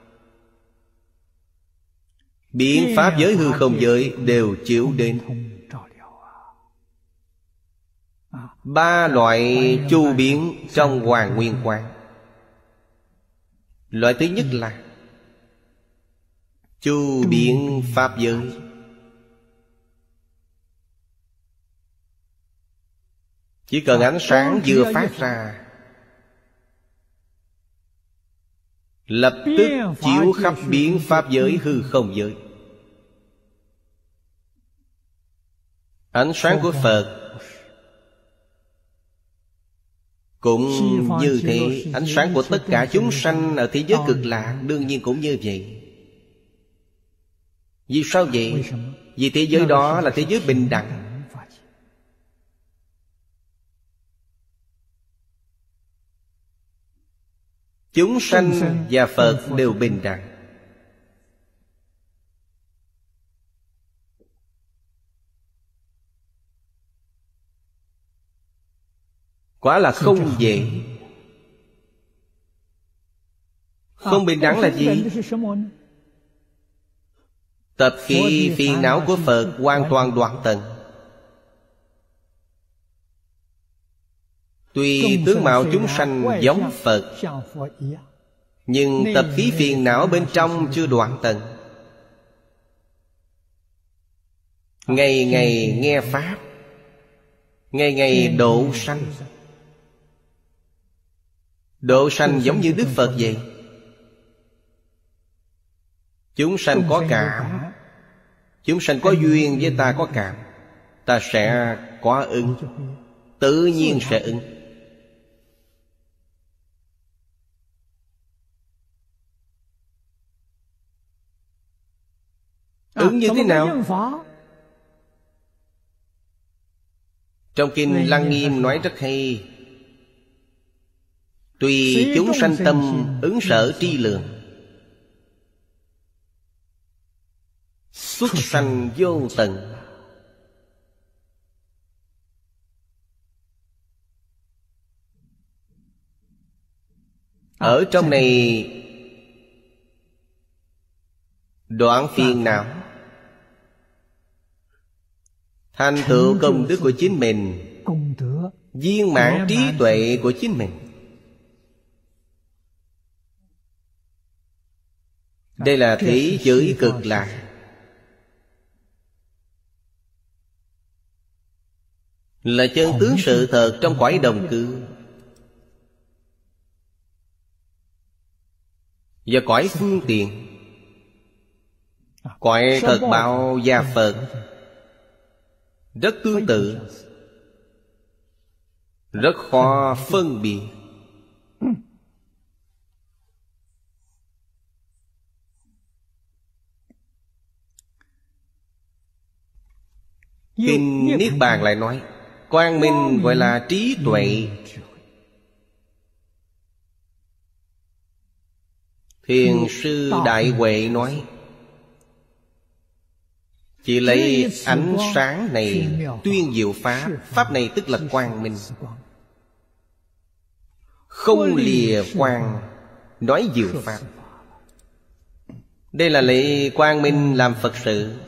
Biến pháp giới hư không giới đều chiếu đến. Ba loại chu biến trong Hoàn Nguyên Quang. Loại thứ nhất là chu biến pháp giới. Chỉ cần ánh sáng vừa phát ra, lập tức chiếu khắp biến pháp giới hư không giới. Ánh sáng của Phật cũng như thế. Ánh sáng của tất cả chúng sanh ở thế giới cực lạc đương nhiên cũng như vậy. Vì sao vậy? Vì thế giới đó là thế giới bình đẳng. Chúng sanh và Phật đều bình đẳng. Quả là không dễ. Không bình đẳng là gì? Tập khí phiền não của Phật hoàn toàn đoạn tận. Tuy tướng mạo chúng sanh giống Phật, nhưng tập khí phiền não bên trong chưa đoạn tận. Ngày ngày nghe Pháp, ngày ngày độ sanh. Độ sanh giống như Đức Phật vậy. Chúng sanh có cảm, chúng sanh có duyên với ta có cảm, ta sẽ có ứng, tự nhiên sẽ ứng. Ứng như thế nào? Trong Kinh Lăng Nghiêm nói rất hay. Tùy chúng sanh tâm ứng sở tri lượng, xuất sanh vô tận. Ở trong này đoạn phiền não, thành tựu công đức của chính mình, viên mãn trí tuệ của chính mình. Đây là thế giới cực lạc, là chân tướng sự thật trong cõi đồng cư và cõi phương tiện. Cõi thật báo và Phật rất tương tự, rất khó phân biệt. Kinh Niết Bàn lại nói quang minh gọi là trí tuệ. Thiền sư Đại Huệ nói chỉ lấy ánh sáng này tuyên diệu pháp. Pháp này tức là quang minh, không lìa quang nói diệu pháp. Đây là lấy quang minh làm Phật sự.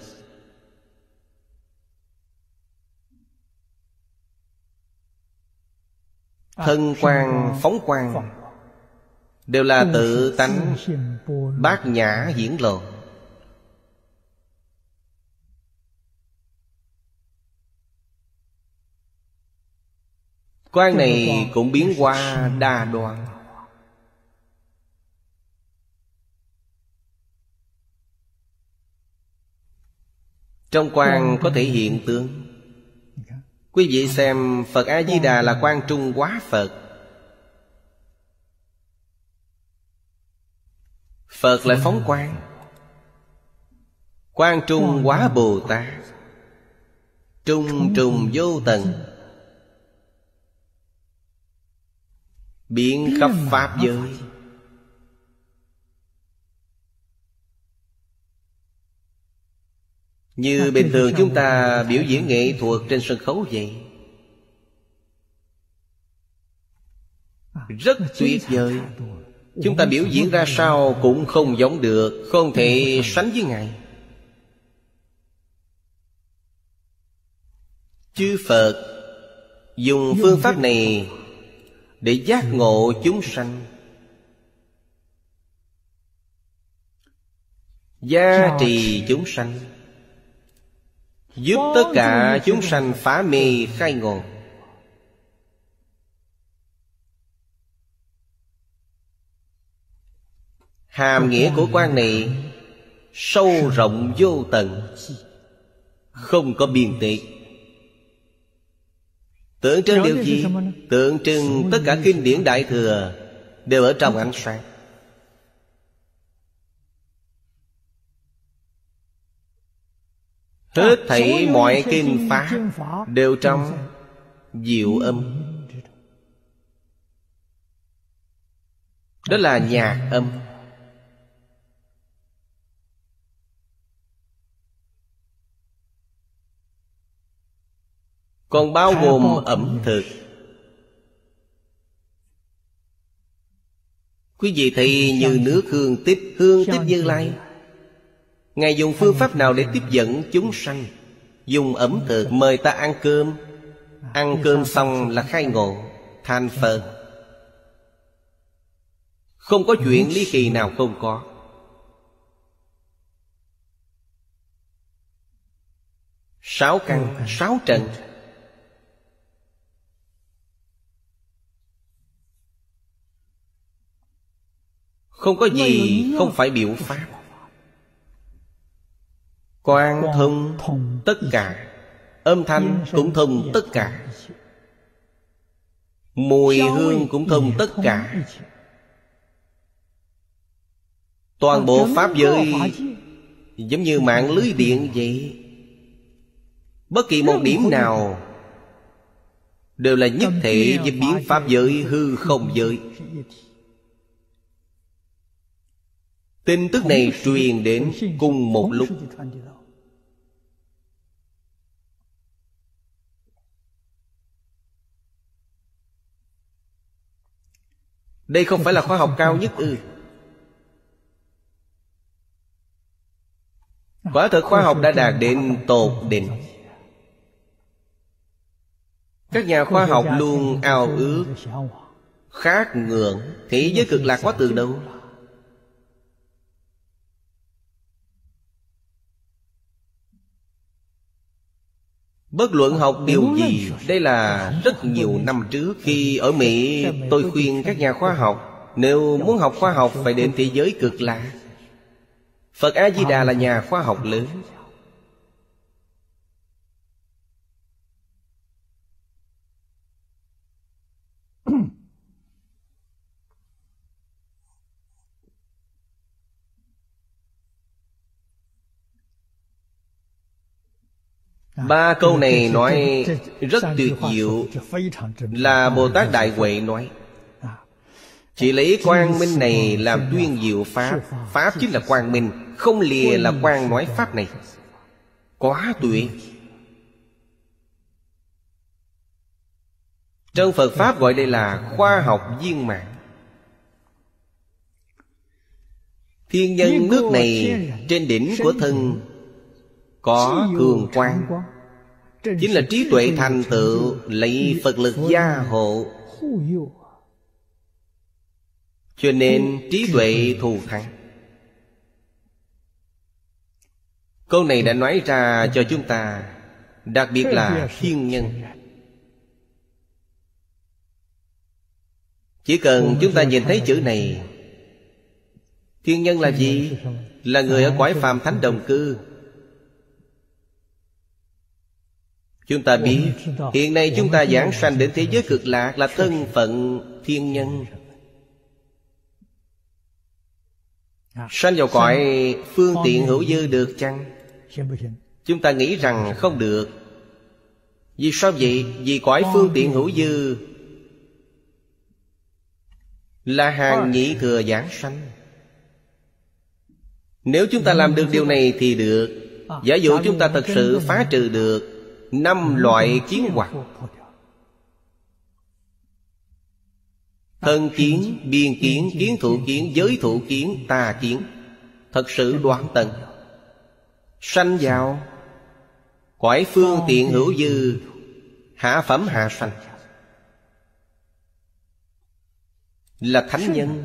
Thân quang, phóng quang đều là tự tánh bát nhã hiển lộ. Quang này cũng biến hóa đa đoan. Trong quang có thể hiện tướng. Quý vị xem Phật A-di-đà là quang trung hóa Phật. Phật lại phóng quang. Quang trung hóa Bồ Tát, trung trùng vô tận, biến khắp pháp giới. Như bình thường chúng ta biểu diễn nghệ thuật trên sân khấu vậy, rất tuyệt vời. Chúng ta biểu diễn ra sao cũng không giống được, không thể sánh với Ngài. Chư Phật dùng phương pháp này để giác ngộ chúng sanh, gia trì chúng sanh, giúp tất cả chúng sanh phá mê khai ngộ. Hàm nghĩa của quang này sâu rộng vô tận, không có biên tịch. Tượng trưng điều gì? Tượng trưng tất cả kinh điển Đại Thừa đều ở trong ánh sáng. Hết thảy mọi kinh pháp đều trong diệu âm. Đó là nhạc âm. Còn bao gồm ẩm thực. Quý vị thấy như nước hương tích Như Lai, Ngài dùng phương pháp nào để tiếp dẫn chúng sanh? Dùng ẩm thực mời ta ăn cơm. Ăn cơm xong là khai ngộ, thành Phật. Không có chuyện ly kỳ nào không có. Sáu căn, sáu trần. Không có gì không phải biểu pháp. Quang thông tất cả, âm thanh cũng thông tất cả, mùi hương cũng thông tất cả. Toàn bộ pháp giới giống như mạng lưới điện vậy. Bất kỳ một điểm nào đều là nhất thể với biến pháp giới hư không giới. Tin tức này truyền đến cùng một lúc. Đây không phải là khoa học cao nhất ư? Quả thực khoa học đã đạt đến tột đỉnh. Các nhà khoa học luôn ao ước khát ngưỡng thế giới cực lạc quá từ đâu. Bất luận học điều gì, đây là rất nhiều năm trước. Khi ở Mỹ, tôi khuyên các nhà khoa học, nếu muốn học khoa học phải đến thế giới cực lạc. Phật A-di-đà là nhà khoa học lớn. Ba câu này nói rất tuyệt diệu, là Bồ Tát Đại Huệ nói. Chỉ lấy quang minh này làm tuyên diệu pháp. Pháp chính là quang minh, không lìa là quang nói pháp này. Quá tuyệt. Trong Phật Pháp gọi đây là khoa học viên mãn. Thiên nhân nước này trên đỉnh của thân có cường quang, chính là trí tuệ thành tựu, lấy Phật lực gia hộ, cho nên trí tuệ thù thắng. Câu này đã nói ra cho chúng ta, đặc biệt là thiên nhân. Chỉ cần chúng ta nhìn thấy chữ này, thiên nhân là gì? Là người ở cõi phàm thánh đồng cư. Chúng ta biết hiện nay chúng ta giảng sanh đến thế giới cực lạc là thân phận thiên nhân. Sanh vào cõi phương tiện hữu dư được chăng? Chúng ta nghĩ rằng không được. Vì sao vậy? Vì cõi phương tiện hữu dư là hàng nhị thừa giảng sanh. Nếu chúng ta làm được điều này thì được. Giả dụ chúng ta thật sự phá trừ được 5 loại kiến hoặc: thân kiến, biên kiến, kiến thủ kiến, giới thủ kiến, tà kiến, thật sự đoạn tận, sanh vào cõi phương tiện hữu dư, hạ phẩm hạ sanh, là thánh nhân.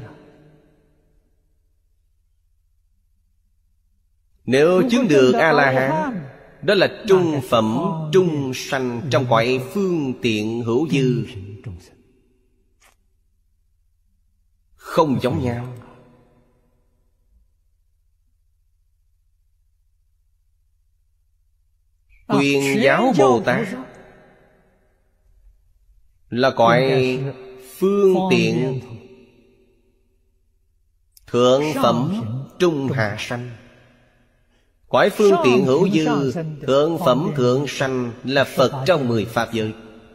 Nếu chứng được A-la-hán, đó là trung phẩm trung sanh trong cõi phương tiện hữu dư, không giống nhau. Quyền giáo Bồ Tát là cõi phương tiện thượng phẩm trung hạ sanh. Cõi phương tiện hữu dư thượng phẩm thượng sanh là Phật trong 10 pháp giới.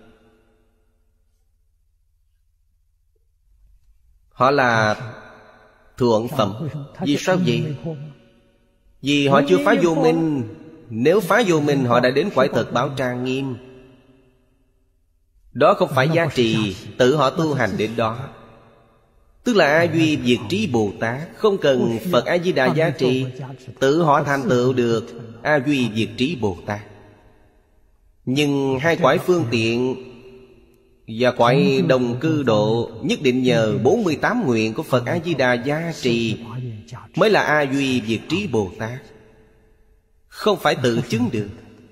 Họ là thượng phẩm. Vì sao vậy? Vì họ chưa phá vô minh. Nếu phá vô minh, họ đã đến cõi thật báo trang nghiêm. Đó không phải giá trị, tự họ tu hành đến đó. Tức là A Duy Diệt Trí Bồ Tát không cần Phật A Di Đà giá trị, tự họ thành tựu được A Duy Diệt Trí Bồ Tát. Nhưng hai cõi phương tiện và cõi đồng cư độ nhất định nhờ 48 nguyện của Phật A Di Đà giá trị mới là A Duy Diệt Trí Bồ Tát, không phải tự chứng được.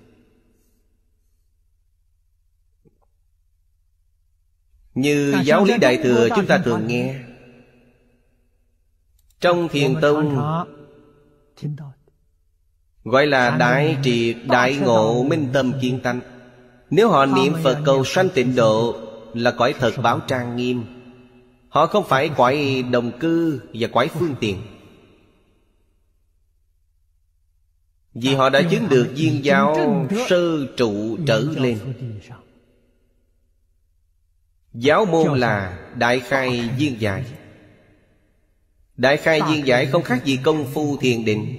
Như giáo lý Đại Thừa chúng ta thường nghe, trong Thiền Tông gọi là đại triệt đại ngộ minh tâm kiến tánh. Nếu họ niệm Phật cầu sanh tịnh độ là cõi thật báo trang nghiêm. Họ không phải cõi đồng cư và cõi phương tiện. Vì họ đã chứng được viên giáo sơ trụ trở lên. Giáo môn là Đại Khai Viên Giải. Đại Khai Viên Giải không khác gì công phu thiền định.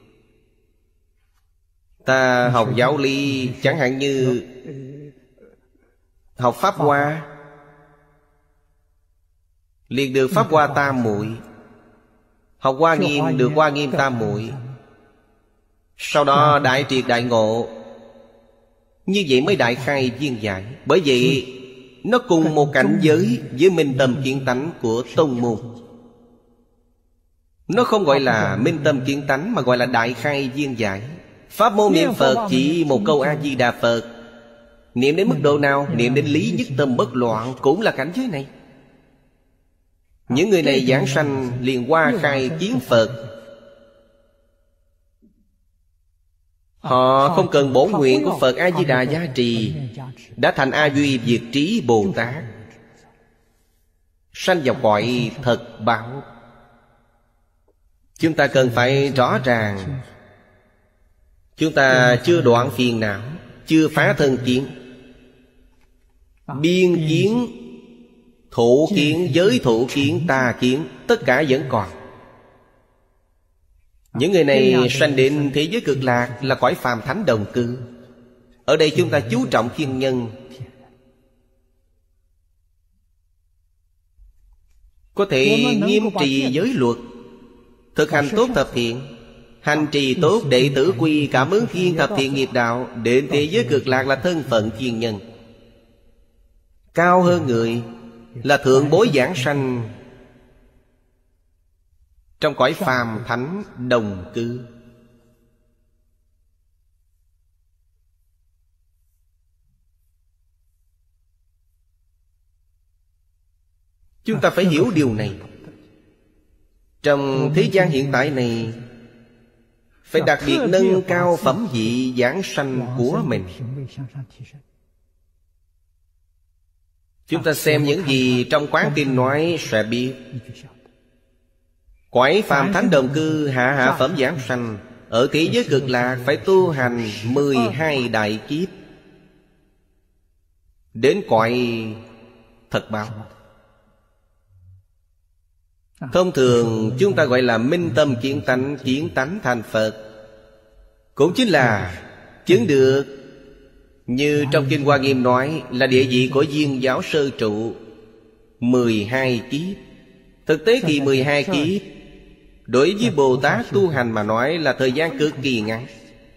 Ta học giáo lý chẳng hạn như học Pháp Hoa, liền được Pháp Hoa Tam Muội. Học Hoa Nghiêm được Hoa Nghiêm Tam Muội. Sau đó đại triệt đại ngộ. Như vậy mới Đại Khai Viên Giải. Bởi vậy nó cùng một cảnh giới với minh tâm kiến tánh của tông môn. Nó không gọi là minh tâm kiến tánh mà gọi là Đại Khai Viên Giải. Pháp môn niệm Phật chỉ một câu A-di-đà Phật. Niệm đến mức độ nào? Niệm đến lý nhất tâm bất loạn cũng là cảnh giới này. Những người này giảng sanh liền hoa khai kiến Phật. Họ không cần bổn nguyện của Phật A-di-đà gia trì, đã thành A Duy Diệt Trí Bồ Tát, sanh vào cõi thật báo. Chúng ta cần phải rõ ràng. Chúng ta chưa đoạn phiền não, chưa phá thân kiến, biên kiến, thủ kiến, giới thủ kiến, tà kiến, tất cả vẫn còn. Những người này sanh đến thế giới cực lạc là cõi phàm thánh đồng cư. Ở đây chúng ta chú trọng thiên nhân, có thể nghiêm trì giới luật, thực hành tốt thập thiện, hành trì tốt đệ tử quy, cảm ứng thiên thập thiện nghiệp đạo, đến thế giới cực lạc là thân phận thiên nhân. Cao hơn người là thượng bối giảng sanh trong cõi phàm thánh đồng cư. Chúng ta phải hiểu điều này. Trong thế gian hiện tại này, phải đặc biệt nâng cao phẩm vị giảng sanh của mình. Chúng ta xem những gì trong Quán Kinh nói sẽ biết. Quái phàm thánh đồng cư hạ hạ phẩm giảng sanh. Ở thế giới cực lạc phải tu hành 12 đại kiếp, đến cõi thật báo. Thông thường chúng ta gọi là minh tâm kiến tánh, kiến tánh thành Phật. Cũng chính là chứng được như trong Kinh Hoa Nghiêm nói là địa vị của Duyên giáo sơ trụ 12 kiếp. Thực tế thì 12 kiếp đối với Bồ Tát tu hành mà nói là thời gian cực kỳ ngắn.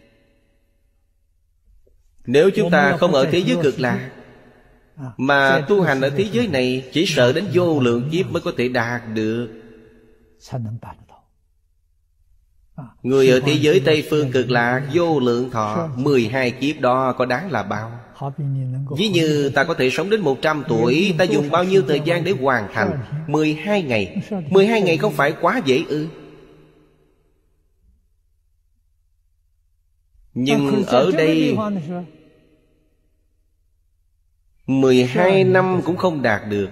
Nếu chúng ta không ở thế giới cực lạc mà tu hành ở thế giới này, chỉ sợ đến vô lượng kiếp mới có thể đạt được. Người ở thế giới Tây Phương cực lạc vô lượng thọ, 12 kiếp đó có đáng là bao? Ví như ta có thể sống đến 100 tuổi, ta dùng bao nhiêu thời gian để hoàn thành? 12 ngày. 12 ngày không phải quá dễ ư? Nhưng ở đây 12 năm cũng không đạt được,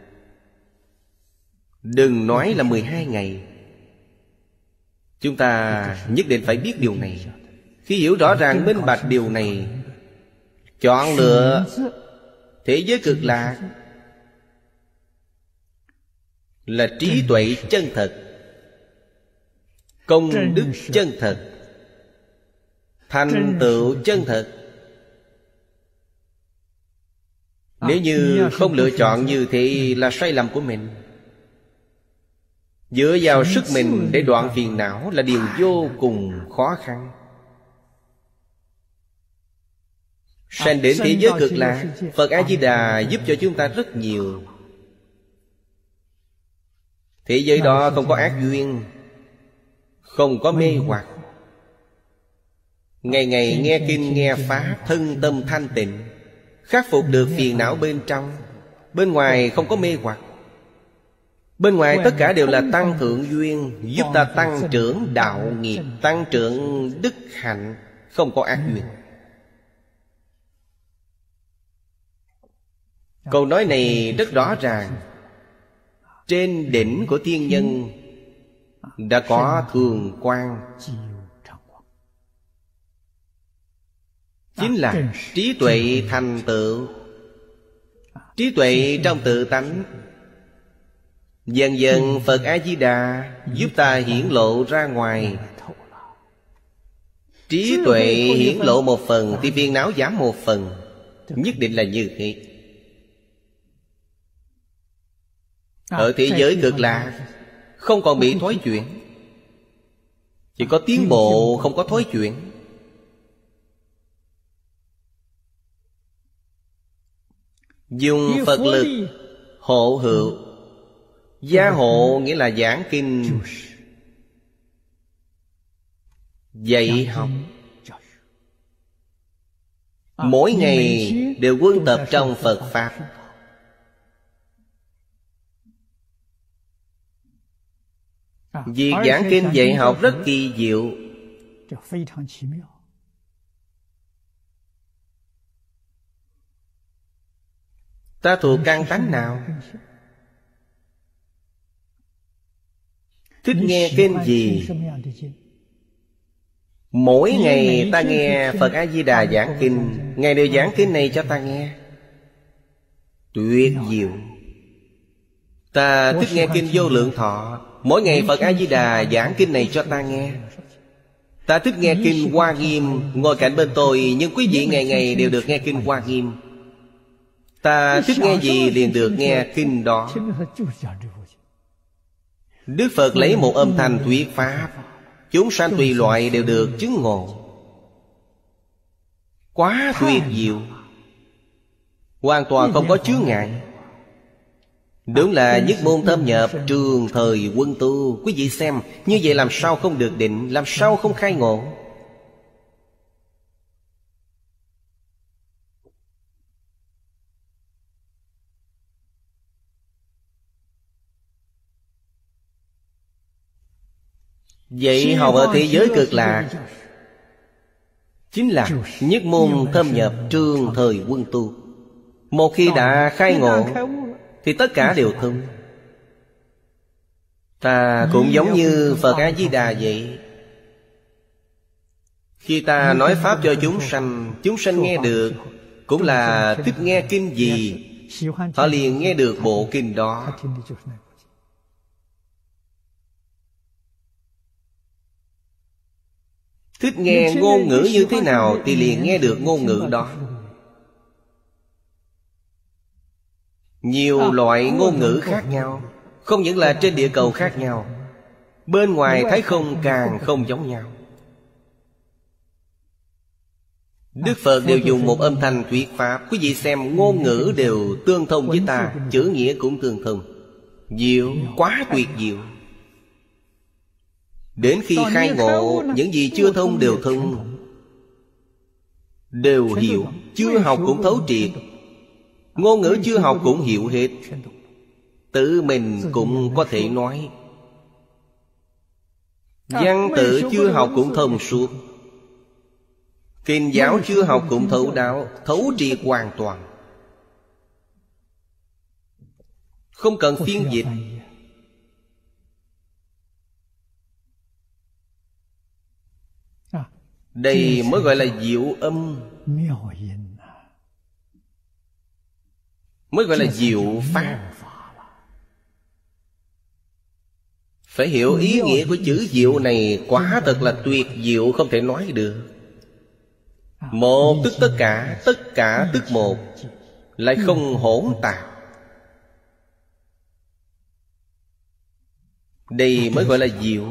đừng nói là 12 ngày. Chúng ta nhất định phải biết điều này. Khi hiểu rõ ràng minh bạch điều này, chọn lựa thế giới cực lạc là trí tuệ chân thật, công đức chân thật, thành tựu chân thật. Nếu như không lựa chọn như thế là sai lầm của mình. Dựa vào sức mình để đoạn phiền não là điều vô cùng khó khăn. Sanh đến thế giới cực lạc, Phật A-di-đà giúp cho chúng ta rất nhiều. Thế giới đó không có ác duyên, không có mê hoặc. Ngày ngày nghe kinh nghe pháp, thân tâm thanh tịnh, khắc phục được phiền não bên trong. Bên ngoài không có mê hoặc. Bên ngoài tất cả đều là tăng thượng duyên, giúp ta tăng trưởng đạo nghiệp, tăng trưởng đức hạnh, không có ác duyên. Câu nói này rất rõ ràng. Trên đỉnh của thiên nhân đã có thường quang, chính là trí tuệ thành tựu. Trí tuệ trong tự tánh. Dần dần Phật A-di-đà giúp ta hiển lộ ra ngoài. Trí tuệ hiển lộ một phần thì phiền não giảm một phần. Nhất định là như thế. Ở thế giới cực lạc không còn bị thối chuyển, chỉ có tiến bộ không có thối chuyển. Dùng Phật lực hộ hữu. Gia hộ nghĩa là giảng kinh, dạy học. Mỗi ngày đều quân tập trong Phật Pháp. Việc giảng kinh dạy học rất kỳ diệu. Ta thuộc căn tánh nào? Thích nghe kinh gì? Mỗi ngày ta nghe Phật A-di-đà giảng kinh, ngày đều giảng kinh này cho ta nghe. Tuyệt diệu. Ta thích nghe kinh Vô Lượng Thọ, mỗi ngày Phật A-di-đà giảng kinh này cho ta nghe. Ta thích nghe kinh Hoa Nghiêm, ngồi cạnh bên tôi, nhưng quý vị ngày ngày đều được nghe kinh Hoa Nghiêm. Ta thích nghe gì liền được nghe kinh đó. Đức Phật lấy một âm thanh thuyết pháp, chúng sanh tùy loại đều được chứng ngộ. Quá tuyệt diệu, hoàn toàn không có chướng ngại. Đúng là nhất môn thâm nhập, trường thời quân tu. Quý vị xem, như vậy làm sao không được định, làm sao không khai ngộ? Vậy học ở thế giới cực lạc chính là nhất môn thâm nhập, trường thời quân tu. Một khi đã khai ngộ thì tất cả đều thông. Ta cũng giống như Phật A-di-đà vậy. Khi ta nói Pháp cho chúng sanh nghe được, cũng là thích nghe kinh gì, họ liền nghe được bộ kinh đó. Thích nghe ngôn ngữ như thế nào thì liền nghe được ngôn ngữ đó. Nhiều loại ngôn ngữ khác nhau, không những là trên địa cầu khác nhau, bên ngoài thái không càng không giống nhau. Đức Phật đều dùng một âm thanh thuyết Pháp. Quý vị xem, ngôn ngữ đều tương thông với ta, chữ nghĩa cũng tương thông. Diệu, quá tuyệt diệu. Đến khi khai ngộ, những gì chưa thông đều thông, đều hiểu. Chưa học cũng thấu triệt, ngôn ngữ chưa học cũng hiểu hết. Tự mình cũng có thể nói. Văn tự chưa học cũng thông suốt. Kinh giáo chưa học cũng thấu đáo, thấu triệt hoàn toàn, không cần phiên dịch. Đây mới gọi là diệu âm, mới gọi là diệu pháp. Phải hiểu ý nghĩa của chữ diệu này, quả thật là tuyệt diệu không thể nói được. Một tức tất cả tức một, lại không hỗn tạp. Đây mới gọi là diệu.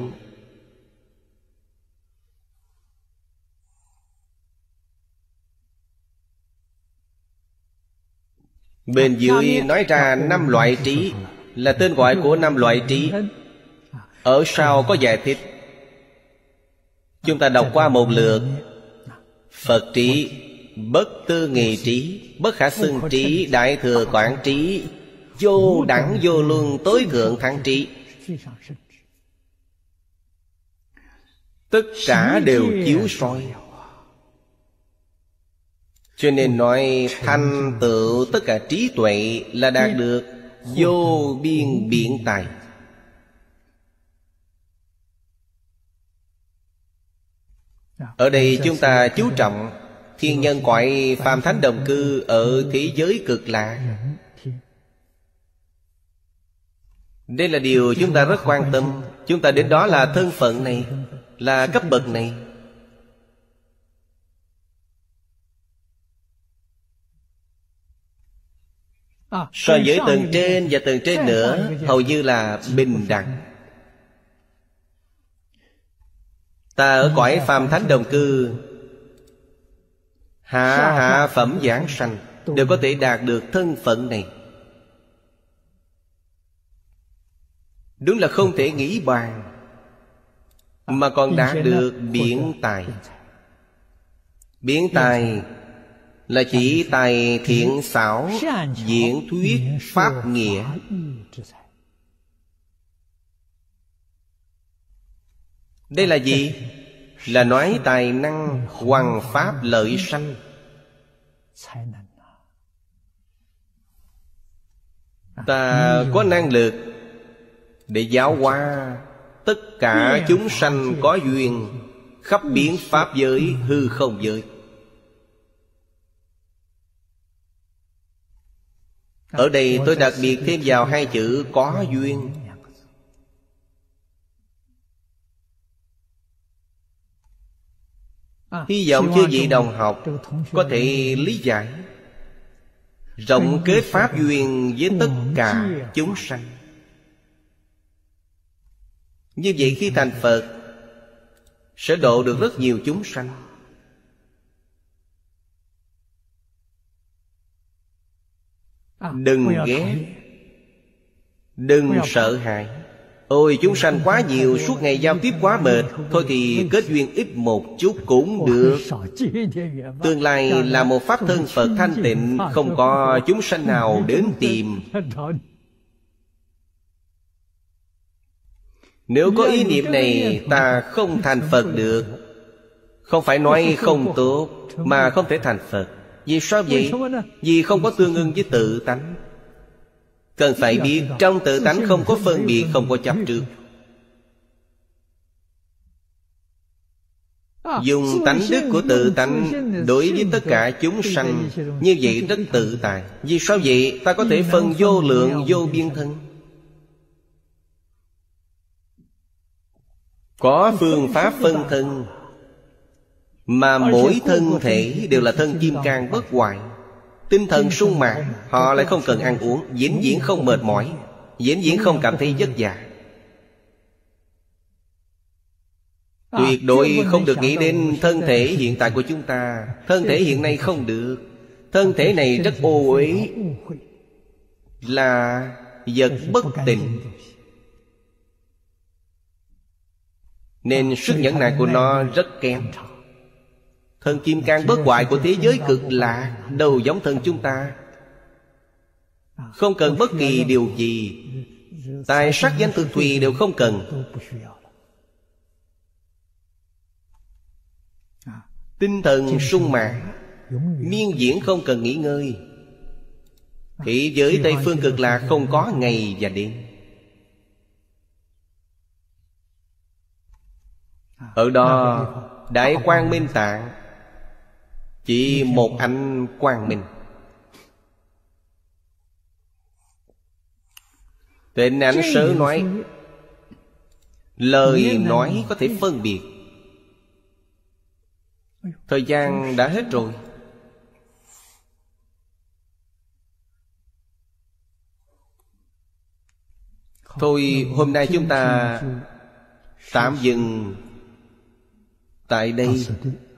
Bên dưới nói ra 5 loại trí, là tên gọi của 5 loại trí. Ở sau có giải thích, chúng ta đọc qua một lượt. Phật trí, bất tư nghị trí, bất khả xưng trí, đại thừa quảng trí, vô đẳng vô luân tối thượng thắng trí. Tất cả đều chiếu soi. Cho nên nói thành tựu tất cả trí tuệ là đạt được vô biên biện tài. Ở đây chúng ta chú trọng thiên nhân cõi phàm thánh đồng cư ở thế giới cực lạc. Đây là điều chúng ta rất quan tâm. Chúng ta đến đó là thân phận này, là cấp bậc này. So với tầng trên và tầng trên nữa, hầu như là bình đẳng. Ta ở cõi phàm thánh đồng cư, hạ phẩm giảng sanh, đều có thể đạt được thân phận này. Đúng là không thể nghĩ bàn, mà còn đạt được biện tài. Biện tài là chỉ tài thiện xảo, diễn thuyết pháp nghĩa. Đây là gì? Là nói tài năng hoằng pháp lợi sanh. Ta có năng lực để giáo hóa tất cả chúng sanh có duyên khắp biến pháp giới, hư không giới. Ở đây tôi đặc biệt thêm vào 2 chữ có duyên. Hy vọng chư vị đồng học có thể lý giải, rộng kết pháp duyên với tất cả chúng sanh. Như vậy khi thành Phật sẽ độ được rất nhiều chúng sanh. Đừng ghét, đừng sợ hãi. Ôi chúng sanh quá nhiều, suốt ngày giao tiếp quá mệt. Thôi thì kết duyên ít một chút cũng được. Tương lai là một pháp thân Phật thanh tịnh, không có chúng sanh nào đến tìm. Nếu có ý niệm này, ta không thành Phật được. Không phải nói không tốt, mà không thể thành Phật. Vì sao vậy? Vì không có tương ưng với tự tánh. Cần phải biết trong tự tánh không có phân biệt, không có chấp trước. Dùng tánh đức của tự tánh đối với tất cả chúng sanh, như vậy rất tự tại. Vì sao vậy? Ta có thể phân vô lượng vô biên thân. Có phương pháp phân thân, mà mỗi thân thể đều là thân kim cang bất hoại. Tinh thần sung mãn, họ lại không cần ăn uống, vĩnh viễn không mệt mỏi, vĩnh viễn không cảm thấy vất vả. Tuyệt đối không được nghĩ đến thân thể hiện tại của chúng ta. Thân thể hiện nay không được. Thân thể này rất ô uế, là vật bất tịnh, nên sức nhẫn nại của nó rất kém. Thân kim cang bất hoại của thế giới cực lạc đâu giống thân chúng ta. Không cần bất kỳ điều gì, tài sắc danh thực thùy đều không cần. Tinh thần sung mãn, miên viễn không cần nghỉ ngơi. Thế giới Tây Phương cực lạc không có ngày và đêm. Ở đó Đại Quang Minh Tạng chỉ một ánh quang minh. Tịnh Ảnh Sớ nói, lời nói có thể phân biệt. Thời gian đã hết rồi. Thôi hôm nay chúng ta tạm dừng tại đây.